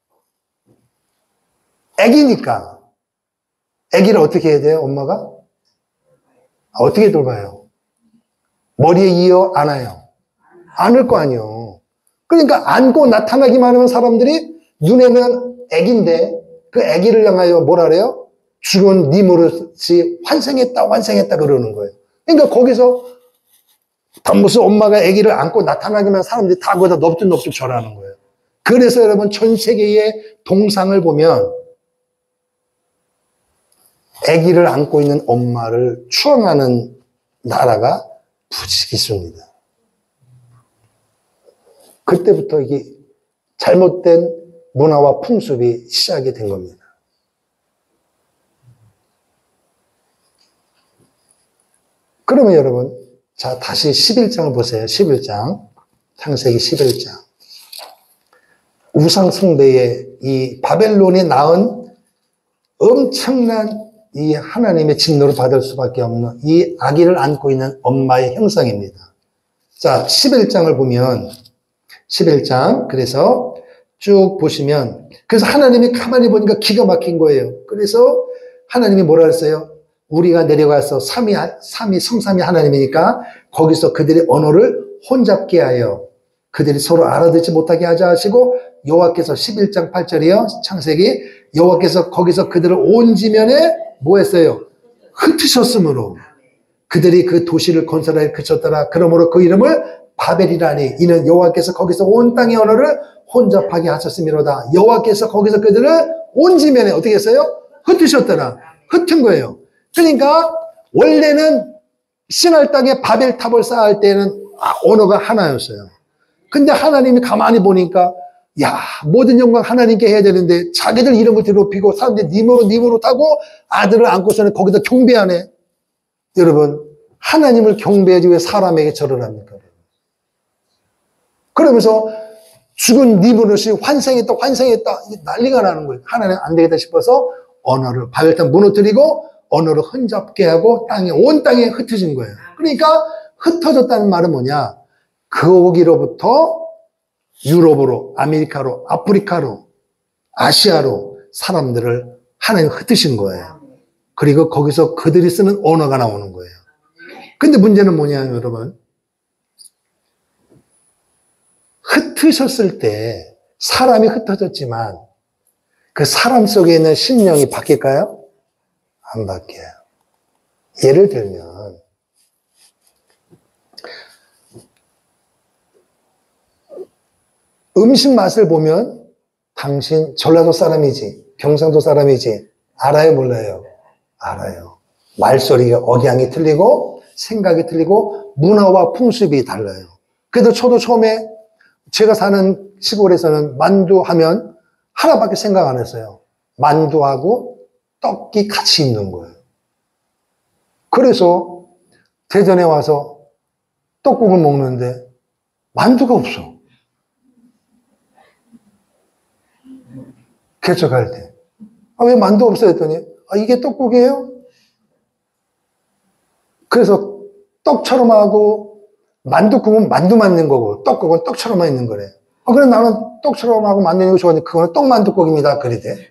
애기니까 애기를 어떻게 해야 돼요? 엄마가? 어떻게 돌봐요? 머리에 이어 안아요. 안을 거 아니에요. 그러니까 안고 나타나기만 하면 사람들이 눈에는 애기인데 그 애기를 향하여 뭐라 그래요? 죽은 니무롯이 환생했다 그러는 거예요. 그러니까 거기서 담부스 엄마가 애기를 안고 나타나기만 하면 사람들이 다 거기다 넙죽넙죽 절하는 거예요. 그래서 여러분 전 세계의 동상을 보면 아기를 안고 있는 엄마를 추앙하는 나라가 부지기수입니다. 그때부터 이게 잘못된 문화와 풍습이 시작이 된 겁니다. 그러면 여러분, 자, 다시 11장을 보세요. 11장. 창세기 11장. 우상숭배의 이 바벨론이 낳은 엄청난 이 하나님의 진노를 받을 수밖에 없는 이 아기를 안고 있는 엄마의 형상입니다. 자, 11장을 보면 11장 그래서 쭉 보시면 그래서 하나님이 가만히 보니까 기가 막힌 거예요. 그래서 하나님이 뭐라 그랬어요? 우리가 내려가서 성삼위 하나님이니까 거기서 그들의 언어를 혼잡게 하여 그들이 서로 알아듣지 못하게 하자 하시고 여호와께서 11장 8절이요. 창세기 여호와께서 거기서 그들을 온 지면에 뭐 했어요? 흩으셨으므로 그들이 그 도시를 건설하여 그쳤더라. 그러므로 그 이름을 바벨이라니 이는 여호와께서 거기서 온 땅의 언어를 혼잡하게 하셨음이로다. 여호와께서 거기서 그들을 온 지면에 어떻게 했어요? 흩으셨더라. 흩은 거예요. 그러니까 원래는 신할 땅에 바벨탑을 쌓을 때는 언어가 하나였어요. 근데 하나님이 가만히 보니까 야, 모든 영광 하나님께 해야 되는데 자기들 이름을 드높이고 사람들이 니무롯 하고 아들을 안고서는 거기다 경배하네. 여러분, 하나님을 경배하지 왜 사람에게 절을 합니까? 그러면서 죽은 니무롯이 환생했다 난리가 나는 거예요. 하나님 안 되겠다 싶어서 언어를 바벨탑 무너뜨리고 언어를 혼잡게 하고 온 땅에 흩어진 거예요. 그러니까 흩어졌다는 말은 뭐냐? 거기로부터 유럽으로, 아메리카로, 아프리카로, 아시아로 사람들을 하나님 흩으신 거예요. 그리고 거기서 그들이 쓰는 언어가 나오는 거예요. 근데 문제는 뭐냐면 여러분, 흩으셨을 때 사람이 흩어졌지만 그 사람 속에 있는 심령이 바뀔까요? 안 바뀌어요. 예를 들면 음식 맛을 보면 당신 전라도 사람이지, 경상도 사람이지 알아요, 몰라요? 알아요. 말소리가 억양이 틀리고 생각이 틀리고 문화와 풍습이 달라요. 그래도 저도 처음에 제가 사는 시골에서는 만두 하면 하나밖에 생각 안 했어요. 만두하고 떡이 같이 있는 거예요. 그래서 대전에 와서 떡국을 먹는데 만두가 없어. 개척할 때. 왜 만두 없어 했더니 이게 떡국이에요? 그래서 떡처럼 하고 만두국은 만두만 있는 거고 떡국은 떡처럼만 있는 거래. 그래 나는 떡처럼 하고 만드는 거 좋아하는데 그거는 떡만두국입니다. 그러대.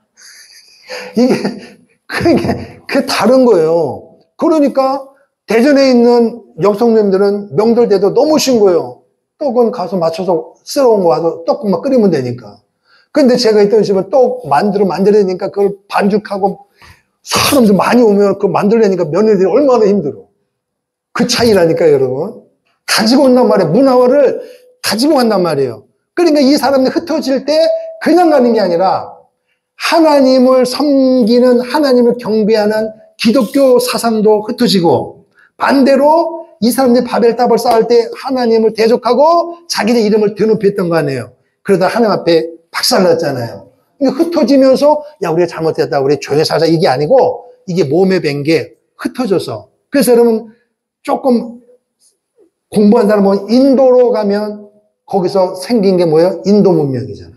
그게 다른 거예요. 그러니까 대전에 있는 여성님들은 명절 때도 너무 쉰 거예요. 떡은 가서 맞춰서 쓸어온 거 와서 떡국만 끓이면 되니까. 근데 제가 있던 집은 떡 만두를 만들어내니까 그걸 반죽하고 사람들 많이 오면 그걸 만들려니까 며느리들이 얼마나 힘들어. 그 차이라니까요, 여러분. 가지고 온단 말이에요. 문화를 가지고 간단 말이에요. 그러니까 이 사람들이 흩어질 때 그냥 가는 게 아니라 하나님을 섬기는, 하나님을 경배하는 기독교 사상도 흩어지고 반대로 이 사람들이 바벨탑을 쌓을 때 하나님을 대적하고 자기네 이름을 드높였던 거 아니에요. 그러다 하나님 앞에 박살났잖아요. 그러니까 흩어지면서 야 우리가 잘못했다, 우리 조용히 살자 이게 아니고 이게 몸에 밴 게 흩어져서. 그래서 여러분 조금 공부한 사람은 인도로 가면 거기서 생긴 게 뭐예요? 인도 문명이잖아요.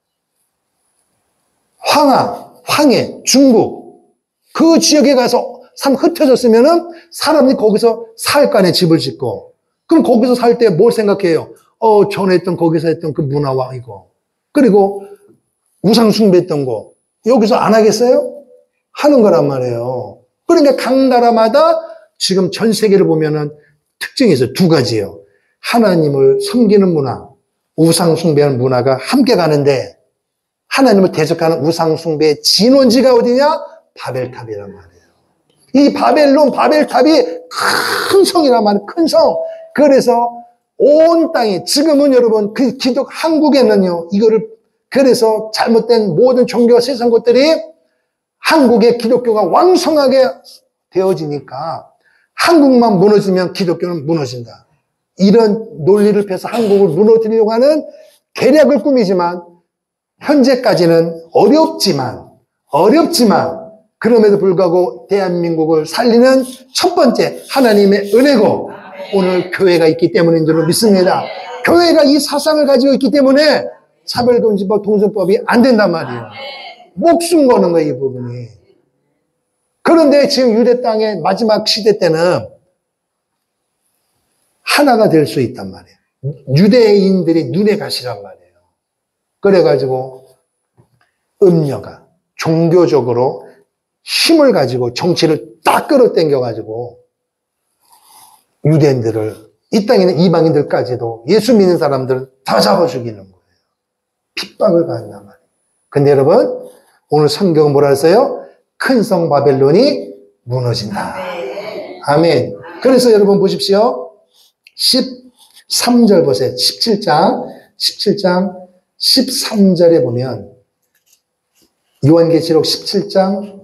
황해, 중국 그 지역에 가서 흩어졌으면은 사람들이 거기서 살 거 아니에요, 집을 짓고. 그럼 거기서 살 때 뭘 생각해요? 전에 했던 거기서 했던 그 문화와 이거 그리고 우상 숭배했던 거 여기서 안 하겠어요? 하는 거란 말이에요. 그러니까 각 나라마다 지금 전 세계를 보면은 특징이 있어요. 두 가지예요. 하나님을 섬기는 문화, 우상 숭배하는 문화가 함께 가는데 하나님을 대적하는 우상 숭배의 진원지가 어디냐? 바벨탑이란 말이에요. 이 바벨탑이 큰 성이란 말이에요. 큰 성. 그래서 온 땅이 지금은 여러분 그 한국에는요 이거를 그래서 잘못된 모든 종교와 세상 것들이 한국의 기독교가 왕성하게 되어지니까 한국만 무너지면 기독교는 무너진다. 이런 논리를 펴서 한국을 무너뜨리려고 하는 계략을 꾸미지만 현재까지는 어렵지만 그럼에도 불구하고 대한민국을 살리는 첫 번째 하나님의 은혜고 오늘 교회가 있기 때문인 줄로 믿습니다. 교회가 이 사상을 가지고 있기 때문에 차별금지법, 동성법이 안 된단 말이에요. 목숨 거는 거예요, 이 부분이. 그런데 지금 유대 땅의 마지막 시대 때는 하나가 될 수 있단 말이에요. 유대인들이 눈에 가시란 말이에요. 그래가지고 음녀가 종교적으로 힘을 가지고 정치를 딱 끌어당겨가지고 유대인들을 이 땅에 있는 이방인들까지도 예수 믿는 사람들을 다 잡아 죽이는 거예요. 핍박을 가한단 말이에요. 근데 여러분 오늘 성경은 뭐라 했어요? 큰 성 바벨론이 무너진다. 아멘. 그래서 여러분 보십시오. 13절 보세요. 17장 13절에 보면 요한계시록 17장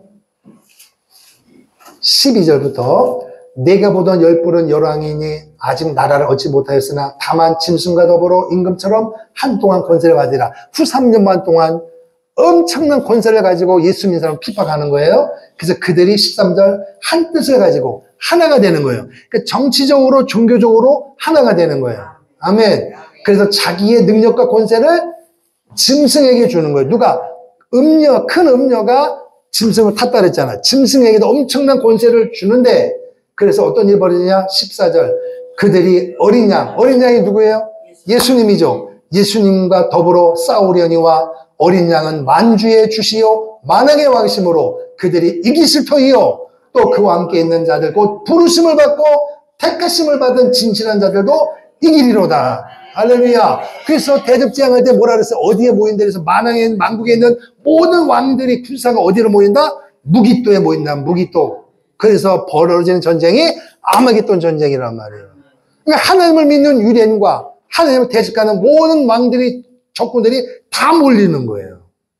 12절부터 내가 보던 열불은 열왕이니 아직 나라를 얻지 못하였으나 다만 짐승과 더불어 임금처럼 한동안 권세를 받으리라. 후 3년반 동안 엄청난 권세를 가지고 예수 믿는 사람을 핍박하는 거예요. 그래서 그들이 13절 한 뜻을 가지고 하나가 되는 거예요. 그러니까 정치적으로 종교적으로 하나가 되는 거예요. 아멘. 그래서 자기의 능력과 권세를 짐승에게 주는 거예요. 누가? 큰 음녀가 짐승을 탔다 그랬잖아요. 짐승에게도 엄청난 권세를 주는데 그래서 어떤 일이 벌어지냐? 14절 그들이 어린 양이 누구예요? 예수님이죠. 예수님과 더불어 싸우려니와 어린 양은 만주의 주시요 만왕의 왕이심으로 그들이 이기실 터이요 또 그와 함께 있는 자들 곧 부르심을 받고 택하심을 받은 진실한 자들도 이기리로다. 할렐루야. 그래서 대접제항할 때 뭐라 그랬어요? 어디에 모인다 그래서 만국에 있는 모든 왕들이 군사가 어디로 모인다? 무기또에 모인다. 무기또. 그래서 벌어지는 전쟁이 아마겟돈 전쟁이란 말이에요. 그러니까 하나님을 믿는 유대인과 하나님을 대적하는 모든 왕들이 적군들이 다 몰리는 거예요.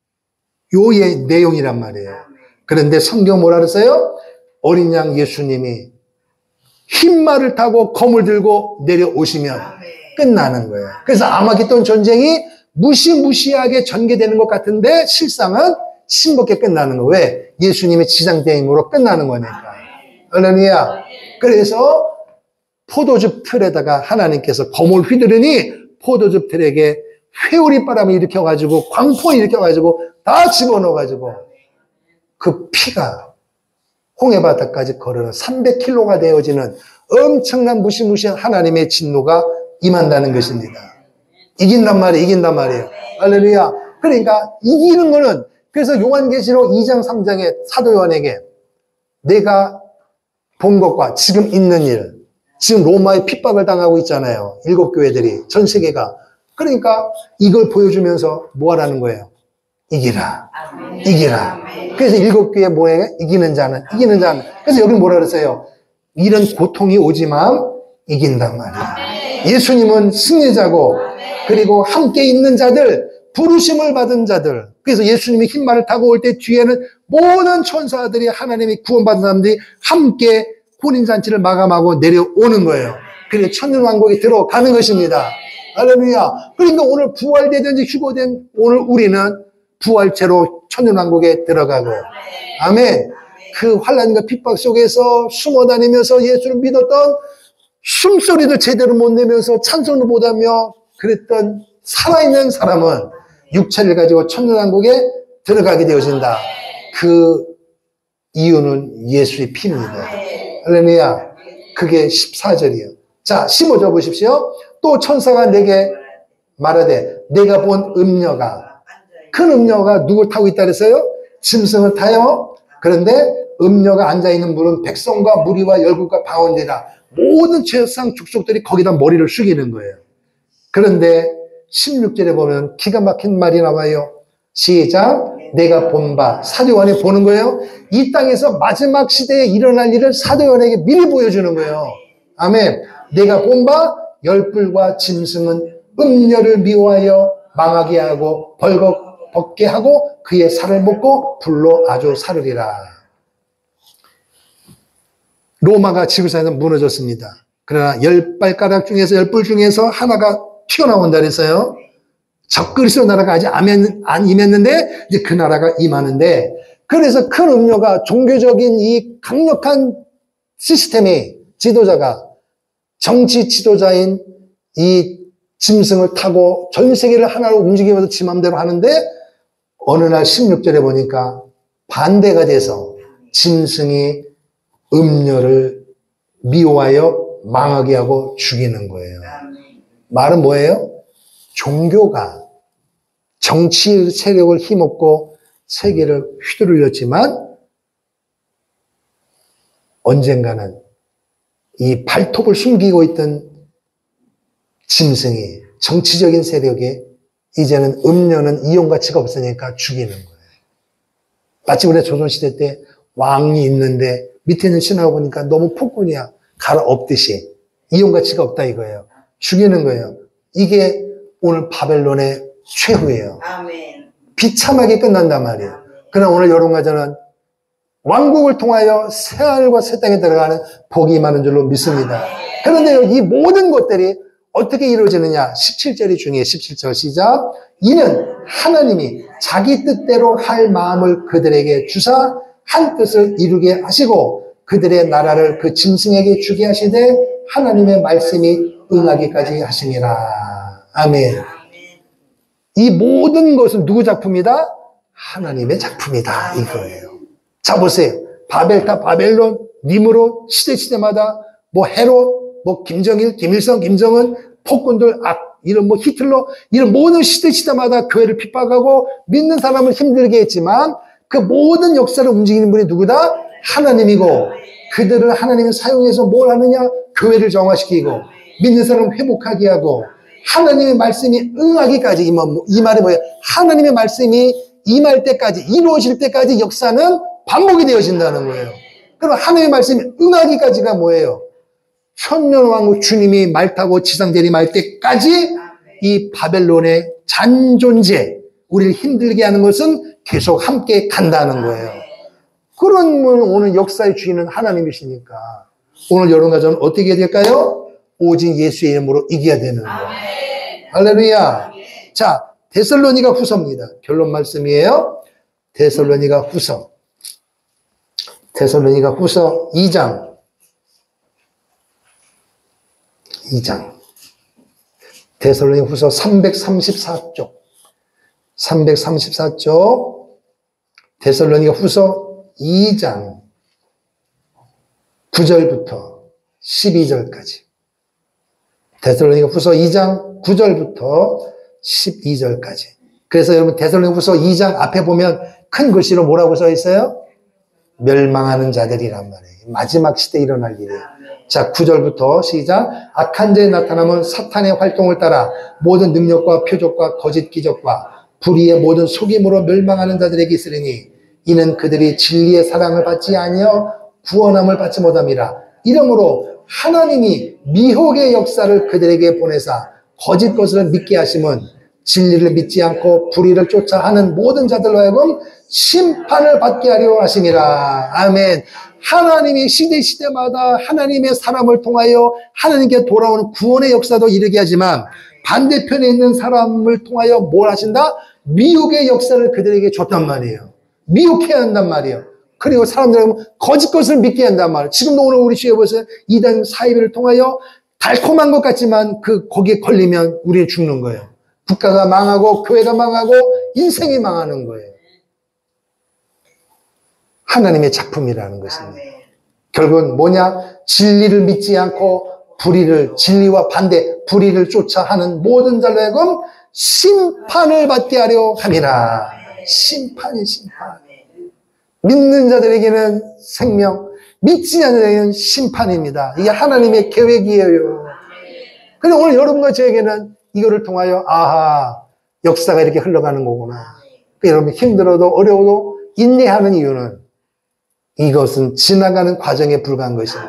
요의 내용이란 말이에요. 그런데 성경 뭐라 그랬어요? 어린 양 예수님이 흰말을 타고 검을 들고 내려오시면 끝나는 거예요. 그래서 아마겟돈 전쟁이 무시무시하게 전개되는 것 같은데 실상은 싱겁게 끝나는 거예요. 왜? 예수님의 지상대행으로 끝나는 거니까. 할렐루야. 그래서 포도즙 틀에다가 하나님께서 검을 휘두르니 포도즙 틀에게 회오리 바람을 일으켜가지고 광풍을 일으켜가지고 다 집어넣어가지고 그 피가 홍해바다까지 걸어는 300km가 되어지는 엄청난 무시무시한 하나님의 진노가 임한다는 것입니다. 이긴단 말이에요. 할렐루야. 그러니까 이기는 거는 그래서 요한계시록 2장 3장에 사도 요한에게 내가 본 것과 지금 있는 일, 지금 로마의 핍박을 당하고 있잖아요. 7교회들이, 전 세계가. 그러니까 이걸 보여주면서 뭐 하라는 거예요? 이기라. 이기라. 그래서 7교회 뭐예요? 이기는 자는. 그래서 여기 뭐라 그랬어요? 이런 고통이 오지만 이긴단 말이에요. 예수님은 승리자고, 그리고 함께 있는 자들, 부르심을 받은 자들. 그래서 예수님이 흰말을 타고 올 때 뒤에는 모든 천사들이 하나님이 구원받은 사람들이 함께 혼인잔치를 마감하고 내려오는 거예요. 그래서 천년왕국에 들어가는 것입니다. 할렐루야. 그러니까 오늘 부활되든지 휴거된 오늘 우리는 부활체로 천년왕국에 들어가고, 아멘. 그 환난과 핍박 속에서 숨어 다니면서 예수를 믿었던 숨소리도 제대로 못 내면서 찬송도 못하며 그랬던 살아있는 사람은 육체를 가지고 천년왕국에 들어가게 되어진다. 그 이유는 예수의 피입니다. 할렐루야. 그게 14절이에요. 자, 15절 보십시오. 또 천사가 내게 말하되 내가 본 음녀가, 큰 음녀가 누굴 타고 있다 그랬어요? 짐승을 타요. 그런데 음녀가 앉아있는 분은 백성과 무리와 열국과 방언대다. 모든 최상 족속들이 거기다 머리를 숙이는 거예요. 그런데 16절에 보면 기가 막힌 말이 나와요. 시작. 내가 본 바, 사도 요한이 보는 거예요. 이 땅에서 마지막 시대에 일어날 일을 사도 요한에게 미리 보여주는 거예요. 아멘. 내가 본 바, 열불과 짐승은 음녀를 미워하여 망하게 하고 벌거벗게 하고 그의 살을 먹고 불로 아주 사르리라. 로마가 지구상에서 무너졌습니다. 그러나 10발가락 중에서 10불 중에서 하나가 튀어나온다 그랬어요. 적그리스도 나라가 아직 안 임했는데 이제 그 나라가 임하는데, 그래서 큰 음료가 종교적인 이 강력한 시스템의 지도자가 정치 지도자인 이 짐승을 타고 전 세계를 하나로 움직이면서 지 맘대로 하는데 어느 날 16절에 보니까 반대가 돼서 짐승이 음료를 미워하여 망하게 하고 죽이는 거예요. 말은 뭐예요? 종교가 정치 세력을 힘없고 세계를 휘두르렸지만 언젠가는 이 발톱을 숨기고 있던 짐승이 정치적인 세력에 이제는 음료는 이용 가치가 없으니까 죽이는 거예요. 마치 우리 조선시대 때 왕이 있는데 밑에 있는 신하가 보니까 너무 폭군이야. 갈아엎듯이 이용 가치가 없다 이거예요. 죽이는 거예요. 이게 오늘 바벨론의 최후예요. 아멘. 비참하게 끝난단 말이에요. 그러나 오늘 여론가저는 왕국을 통하여 새하늘과 새 땅에 들어가는 복이 많은 줄로 믿습니다. 그런데 이 모든 것들이 어떻게 이루어지느냐? 17절이 중요해요. 17절 시작. 이는 하나님이 자기 뜻대로 할 마음을 그들에게 주사 한 뜻을 이루게 하시고 그들의 나라를 그 짐승에게 주게 하시되 하나님의 말씀이 응하기까지 하시니라. 아멘. 이 모든 것은 누구 작품이다? 하나님의 작품이다 이거예요. 자 보세요. 바벨탑, 바벨론, 니므롯, 시대마다 뭐 헤롯, 뭐 김정일, 김일성, 김정은, 폭군들, 이런 뭐 히틀러, 이런 모든 시대마다 교회를 핍박하고 믿는 사람을 힘들게 했지만 그 모든 역사를 움직이는 분이 누구다? 하나님이고, 그들을 하나님이 사용해서 뭘 하느냐? 교회를 정화시키고 믿는 사람을 회복하게 하고 하나님의 말씀이 응하기까지, 이 말이 뭐예요? 하나님의 말씀이 임할 때까지, 이루어질 때까지 역사는 반복이 되어진다는 거예요. 그럼 하나님의 말씀이 응하기까지가 뭐예요? 천년왕국 주님이 말 타고 지상 재림할 때까지 이 바벨론의 잔존재, 우리를 힘들게 하는 것은 계속 함께 간다는 거예요. 그러면 오늘 역사의 주인은 하나님이시니까 오늘 여러분과 저는 어떻게 해야 될까요? 오직 예수의 이름으로 이겨야 되는 거예요. 할렐루야. 자, 데살로니가 후서입니다. 결론 말씀이에요. 데살로니가 후서 2장. 데살로니가 후서 334쪽. 데살로니가 후서 2장 9절부터 12절까지. 데살로니가 후서 2장 9절부터 12절까지. 그래서 여러분 데살로니가 후서 2장 앞에 보면 큰 글씨로 뭐라고 써 있어요? 멸망하는 자들이란 말이에요. 마지막 시대에 일어날 일이에요. 자, 9절부터 시작. 악한 자의 나타남은 사탄의 활동을 따라 모든 능력과 표적과 거짓 기적과 불의의 모든 속임으로 멸망하는 자들에게 있으리니 이는 그들이 진리의 사랑을 받지 아니하여 구원함을 받지 못함이라. 이러므로 하나님이 미혹의 역사를 그들에게 보내사 거짓 것을 믿게 하심은 진리를 믿지 않고 불의를 쫓아 하는 모든 자들로 하여금 심판을 받게 하려 하심이라. 아멘. 하나님이 시대마다 하나님의 사람을 통하여 하나님께 돌아오는 구원의 역사도 이르게 하지만 반대편에 있는 사람을 통하여 뭘 하신다? 미혹의 역사를 그들에게 줬단 말이에요. 미혹해야 한단 말이에요. 그리고 사람들은 거짓 것을 믿게 한단 말이에요. 지금도 오늘 우리 주에 보세요. 이단 사이비를 통하여 달콤한 것 같지만 거기에 걸리면 우리는 죽는 거예요. 국가가 망하고 교회가 망하고 인생이 망하는 거예요. 하나님의 작품이라는 것입니다. 결국은 뭐냐? 진리를 믿지 않고 진리와 반대, 불의를 쫓아 하는 모든 자로 하여금 심판을 받게 하려 함이라. 심판. 믿는 자들에게는 생명, 믿지 않는 자에게는 심판입니다. 이게 하나님의 계획이에요. 그런데 오늘 여러분과 저에게는 이거를 통하여 역사가 이렇게 흘러가는 거구나. 여러분 힘들어도 어려워도 인내하는 이유는 이것은 지나가는 과정에 불과한 것입니다.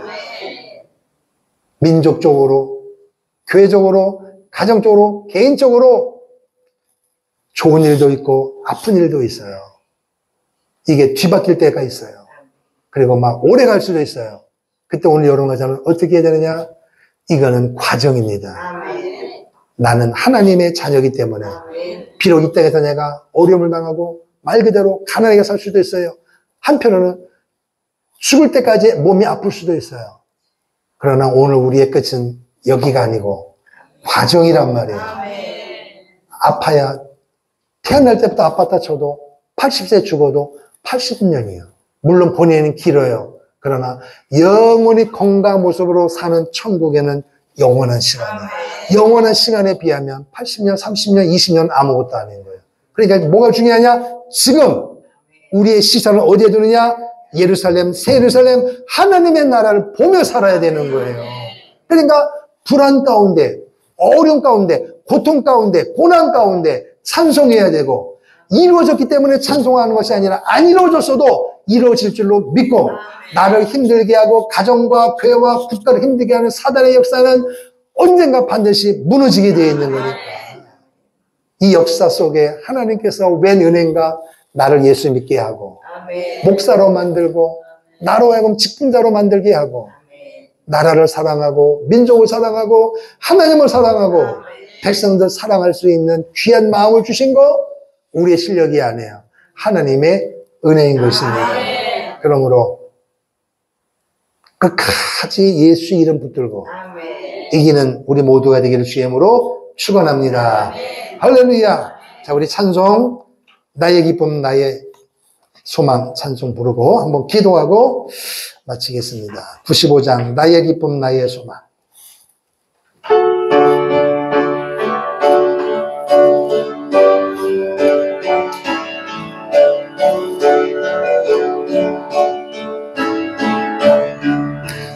민족적으로, 교회적으로, 가정적으로, 개인적으로 좋은 일도 있고 아픈 일도 있어요. 이게 뒤바뀔 때가 있어요. 그리고 막 오래 갈 수도 있어요. 그때 오늘 여러분과 저는 어떻게 해야 되느냐? 이거는 과정입니다. 나는 하나님의 자녀이기 때문에 비록 이 땅에서 내가 어려움을 당하고 말 그대로 가난하게 살 수도 있어요. 한편으로는 죽을 때까지 몸이 아플 수도 있어요. 그러나 오늘 우리의 끝은 여기가 아니고 과정이란 말이에요. 아파야 태어날 때부터 아팠다 쳐도 80세 죽어도 80년이에요. 물론 본인은 길어요. 그러나 영원히 건강한 모습으로 사는 천국에는 영원한 시간이에요. 영원한 시간에 비하면 80년, 30년, 20년 아무것도 아닌 거예요. 그러니까 뭐가 중요하냐? 지금 우리의 시선을 어디에 두느냐? 예루살렘, 새 예루살렘, 하나님의 나라를 보며 살아야 되는 거예요. 그러니까 불안 가운데, 어려움 가운데, 고통 가운데, 고난 가운데 찬송해야 되고 이루어졌기 때문에 찬송하는 것이 아니라 안 이루어졌어도 이루어질 줄로 믿고 나를 힘들게 하고 가정과 교회와 국가를 힘들게 하는 사단의 역사는 언젠가 반드시 무너지게 되어 있는 거니까 이 역사 속에 하나님께서 웬 은혜인가 나를 예수 믿게 하고 목사로 만들고 나로 하여금 직분자로 만들게 하고 나라를 사랑하고 민족을 사랑하고 하나님을 사랑하고 백성들 사랑할 수 있는 귀한 마음을 주신 거 우리의 실력이 아니에요. 하나님의 은혜인 것입니다. 그러므로 끝까지 예수 이름 붙들고 이기는 우리 모두가 되기를 주의 이름으로 축원합니다. 할렐루야. 자, 우리 찬송 나의 기쁨 나의 소망 찬송 부르고 한번 기도하고 마치겠습니다. 95장 나의 기쁨 나의 소망.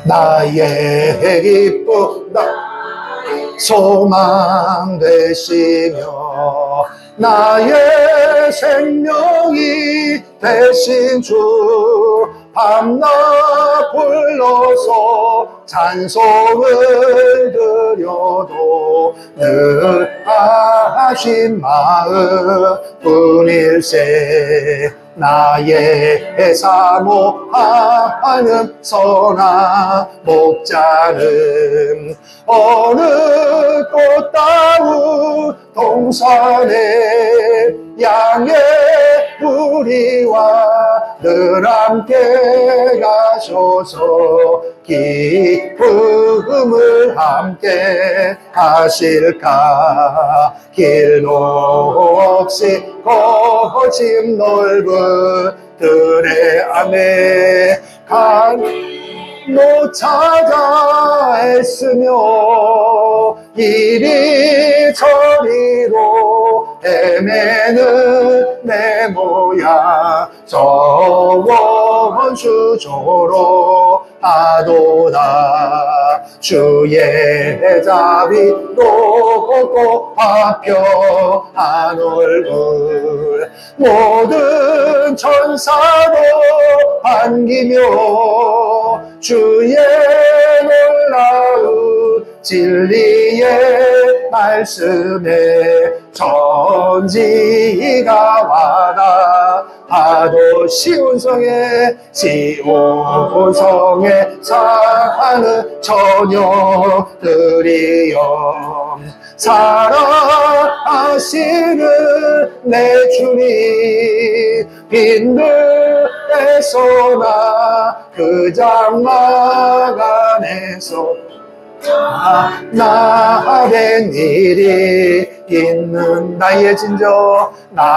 나의 기쁨 소망 되시며 나의 생명이 되신 주 밤낮 불러서 찬송을 드려도 늘 하신 마음 뿐일세 나의 사모하는 선한 목자는 어느 꽃다운 동산에 양의 우리와 늘 함께 가셔서 기쁨을 함께 하실까 길도 없이 거짐 넓은 들의 안에 간로 찾아 애쓰며 이리저리로 헤매는 내 모양 저원 수조로 하도다 주의 자비로 화평한 얼굴 모든 천사도 반기며 주의 놀라운 진리의 말씀에 전지가 와라 하도 시온성에 사는 처녀들이여 사랑하시는 내 주님 빈들에서나 그 장막 안에서 나된 일이 있는 나의 진저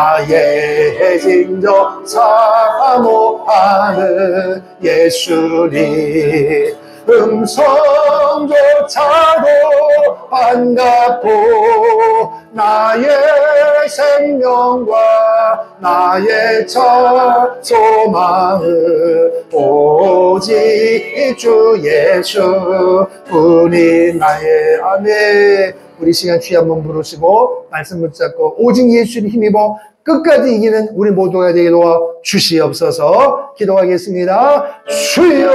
사모하는 예수님 음성조차도 반갑고 나의 생명과 나의 첫 소망은 오직 주 예수 뿐이 나의 아멘. 우리 시간 주여 한번 부르시고 말씀 붙잡고 오직 예수를 힘입어 끝까지 이기는 우리 모두가 되게 도와 주시옵소서. 기도하겠습니다. 주여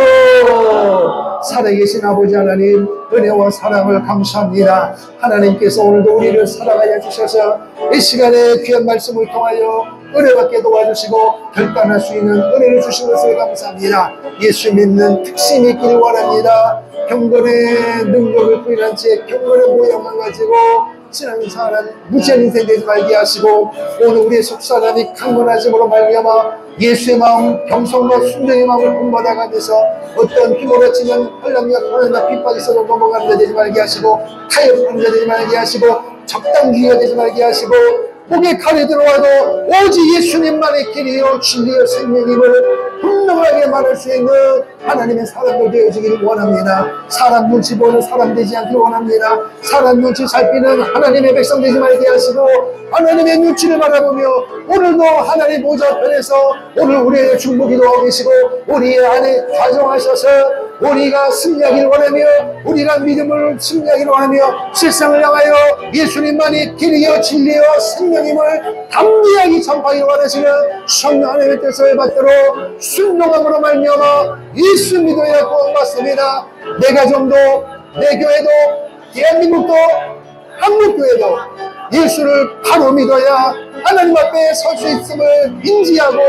살아계신 아버지 하나님 은혜와 사랑을 감사합니다. 하나님께서 오늘도 우리를 사랑하여 주셔서 이 시간에 귀한 말씀을 통하여 은혜받게 도와주시고 결단할 수 있는 은혜를 주신 것을 감사합니다. 예수 믿는 특심이 있기를 원합니다. 경건의 능력을 부인한 채 경건의 모양만 가지고 지나는 사람 무지한 인생 되지 말게 하시고 오늘 우리의 속사람이 강건하심으로 말미암아 예수의 마음 겸손과 순종의 마음을 본받아가면서 어떤 휘몰아치는 혼란과 고난과 핍박이 있어도 넘어가는 자 되지 말게 하시고 타협하는 자 되지 말게 하시고 적당주의가 되지 말게 하시고 목에 칼이 들어와도 오직 예수님만의 길이요 진리요 생명임을 분명하게 말할 수 있는 하나님의 사람들 되어지기를 원합니다. 사람 눈치 보는 사람 되지 않기를 원합니다. 사람 눈치 살피는 하나님의 백성 되지 말게 하시고 하나님의 눈치를 바라보며 오늘도 하나님 보좌편에서 오늘 우리의 중보기도 하고 계시고 우리의 안에 가정하셔서 우리가 승리하기를 원하며 우리가 믿음을 승리하기를 원하며 세상을 향하여 예수님만이 길이요 진리요 생명임을 담대하게 전파하기를 원하시는 성령 하나님의 뜻을 받들어 순종함으로 말미암아 예수 믿어야 구원받습니다. 내 가정도 내 교회도 대한민국도 한국교회도 예수를 바로 믿어야 하나님 앞에 설 수 있음을 인지하고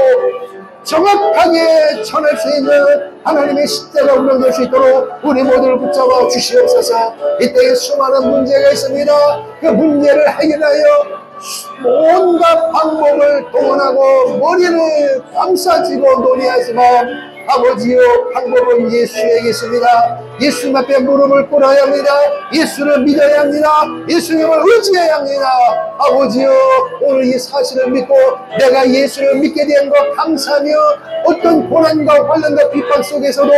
정확하게 전할 수 있는 하나님의 십자가 운명될 수 있도록 우리 모두를 붙잡아 주시옵소서. 이때에 수많은 문제가 있습니다. 그 문제를 해결하여 온갖 방법을 동원하고 머리를 감싸지고 논의하지만 아버지여 방법은 예수에 계십니다. 예수님 앞에 무릎을 꿇어야 합니다. 예수를 믿어야 합니다. 예수님을 의지해야 합니다. 아버지여 오늘 이 사실을 믿고 내가 예수를 믿게 된 것 감사하며 어떤 고난과 환난과 핍박 속에서도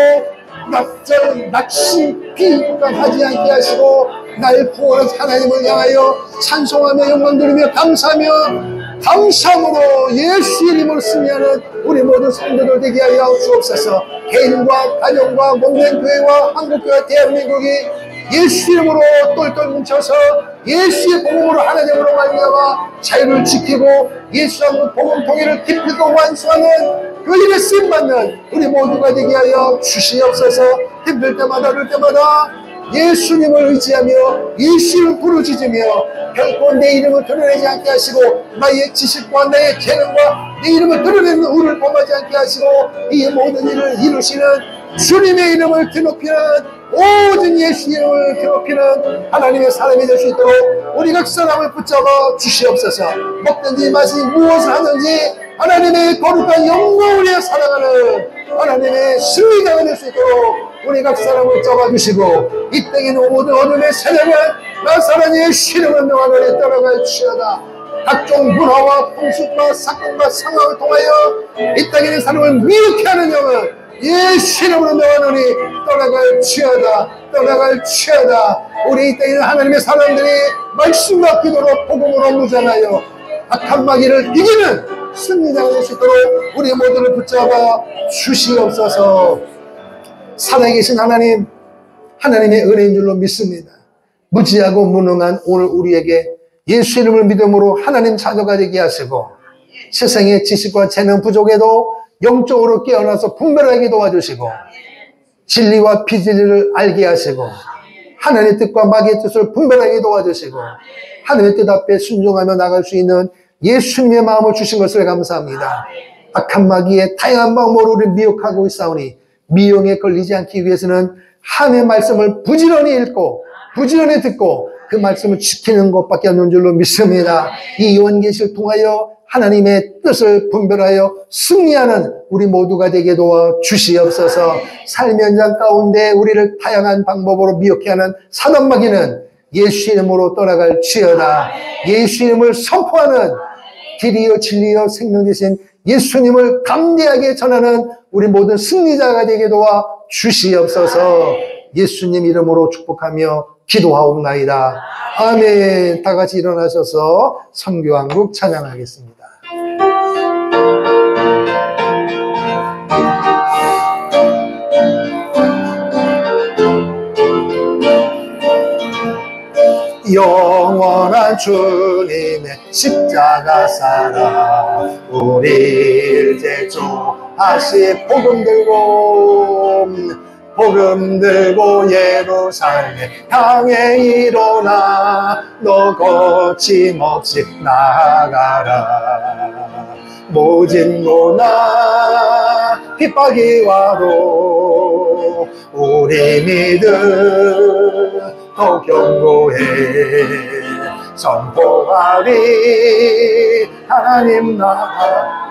낙심비관하지 않게 하시고 날 구원한 하나님을 향하여 찬송하며 영광 돌리며 감사하며 감사함으로 예수 이름으로 승리하는 우리 모든 성도들 되게 하여 주옵소서. 개인과 가정과 몸된 교회와 한국교회 대한민국이 예수 이름으로 똘똘 뭉쳐서 예수의 복음으로 하나님으로 말미암아 자유를 지키고 예수 한국 복음 통일을 깊이고 완수하는 그 일에 쓰임받는 우리 모두가 되게 하여 주시옵소서. 힘들 때마다 어릴 때마다 예수님을 의지하며 예수를 부르짖으며 결코 내 이름을 드러내지 않게 하시고 나의 지식과 나의 재능과 내 이름을 드러내는 우를 범하지 않게 하시고 이 모든 일을 이루시는 주님의 이름을 드높이는 모든 예수 이름을 드높이는 하나님의 사람이 될 수 있도록 우리 각 사람을 붙잡아 주시옵소서. 먹든지 마시든지 무엇을 하든지 하나님의 거룩한 영광을 위해 살아가는 하나님의 승리자가 될 수 있도록 우리 각 사람을 잡아주시고 이 땅에 있는 모든 어둠의 세력을 나사렛의 시름을 명하노니 떠나갈 주시오다. 각종 문화와 풍습과 사건과 상황을 통하여 이 땅에 있는 사람을 미혹해 하는 영은 예수 이름으로 명하노니 떠나갈 주여다. 떠나갈 주여다. 우리 이 땅에 있는 하나님의 사람들이 말씀과 기도로 복음으로 무장하여 악한 마귀를 이기는 승리자가 될 수 있도록 우리 모두를 붙잡아 주시옵소서. 살아계신 하나님, 하나님의 은혜인 줄로 믿습니다. 무지하고 무능한 오늘 우리에게 예수 이름을 믿음으로 하나님 자녀가 되게 하시고 세상의 지식과 재능 부족에도 영적으로 깨어나서 분별하게 도와주시고 진리와 비진리를 알게 하시고 하나님의 뜻과 마귀의 뜻을 분별하게 도와주시고 하나님의 뜻 앞에 순종하며 나갈 수 있는 예수님의 마음을 주신 것을 감사합니다. 악한 마귀의 다양한 방법으로 우리를 미혹하고 있사오니 미용에 걸리지 않기 위해서는 하나님의 말씀을 부지런히 읽고 부지런히 듣고 그 말씀을 지키는 것밖에 없는 줄로 믿습니다. 이 요한계시를 통하여 하나님의 뜻을 분별하여 승리하는 우리 모두가 되게 도와 주시옵소서. 삶의 현장 가운데 우리를 다양한 방법으로 미혹해 하는 사단마귀는 예수 이름으로 떠나갈 주여다. 예수 이름을 선포하는 길이요 진리요 생명 되신 예수님을 담대하게 전하는 우리 모든 승리자가 되게 도와 주시옵소서. 예수님 이름으로 축복하며 기도하옵나이다. 아멘. 다 같이 일어나셔서 선교한국 찬양하겠습니다. 영원한 주님의 십자가 사랑 우리를 제조하시 복음 들고 예루살렘 향해 일어나 너 거침없이 나아가라. 모진 고난 핍박이 와도 우리 믿음 더 견고해 선포하리 하나님 나라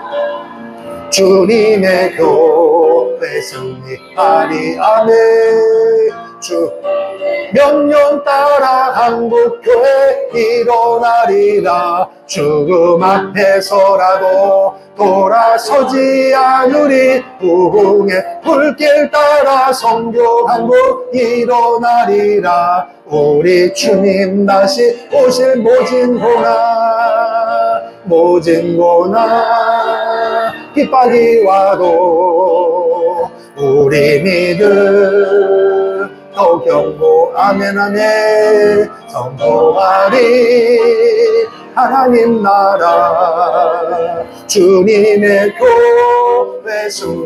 주님의 교회 승리하리. 아멘. 주 명령 따라 한국교회 일어나리라. 죽음 앞에서라도 돌아서지 않으리. 부흥의 불길 따라 선교 한국 일어나리라. 우리 주님 다시 오실 모진 고난 핍박이 와도 우리 믿음 더 견고. 아멘 아멘. 선포하리 하나님 나라 주님의 교회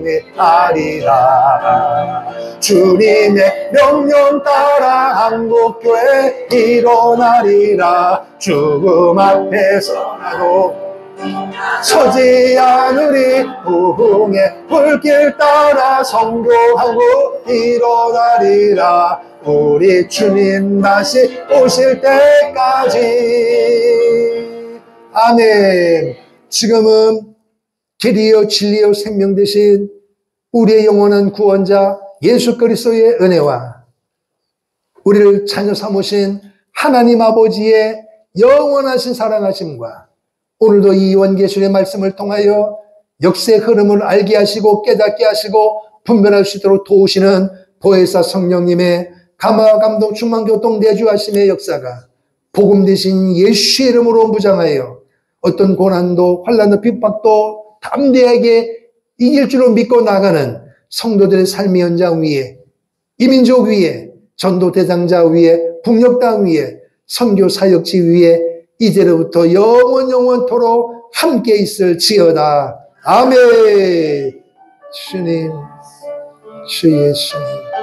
승리하리라. 주님의 명령 따라 한국교회 일어나리라. 죽음 앞에서라도 서지 않으리. 부흥의 불길 따라 선교하고 일어나리라. 우리 주님 다시 오실 때까지. 아멘. 지금은 길이요 진리요 생명 되신 우리의 영원한 구원자 예수 그리스도의 은혜와 우리를 자녀 삼으신 하나님 아버지의 영원하신 사랑하심과 오늘도 이 요한계시의 말씀을 통하여 역사의 흐름을 알게 하시고 깨닫게 하시고 분별할 수 있도록 도우시는 보혜사 성령님의 감화 감동 충만 교통 내주하심의 역사가 복음 대신 예수의 이름으로 무장하여 어떤 고난도 환난도 핍박도 담대하게 이길 줄로 믿고 나가는 성도들의 삶의 현장 위에, 이민족 위에, 전도 대상자 위에, 북녘 땅 위에, 선교 사역지 위에 이제로부터 영원토록 함께 있을지어다. 아멘. 주님, 주 예수님.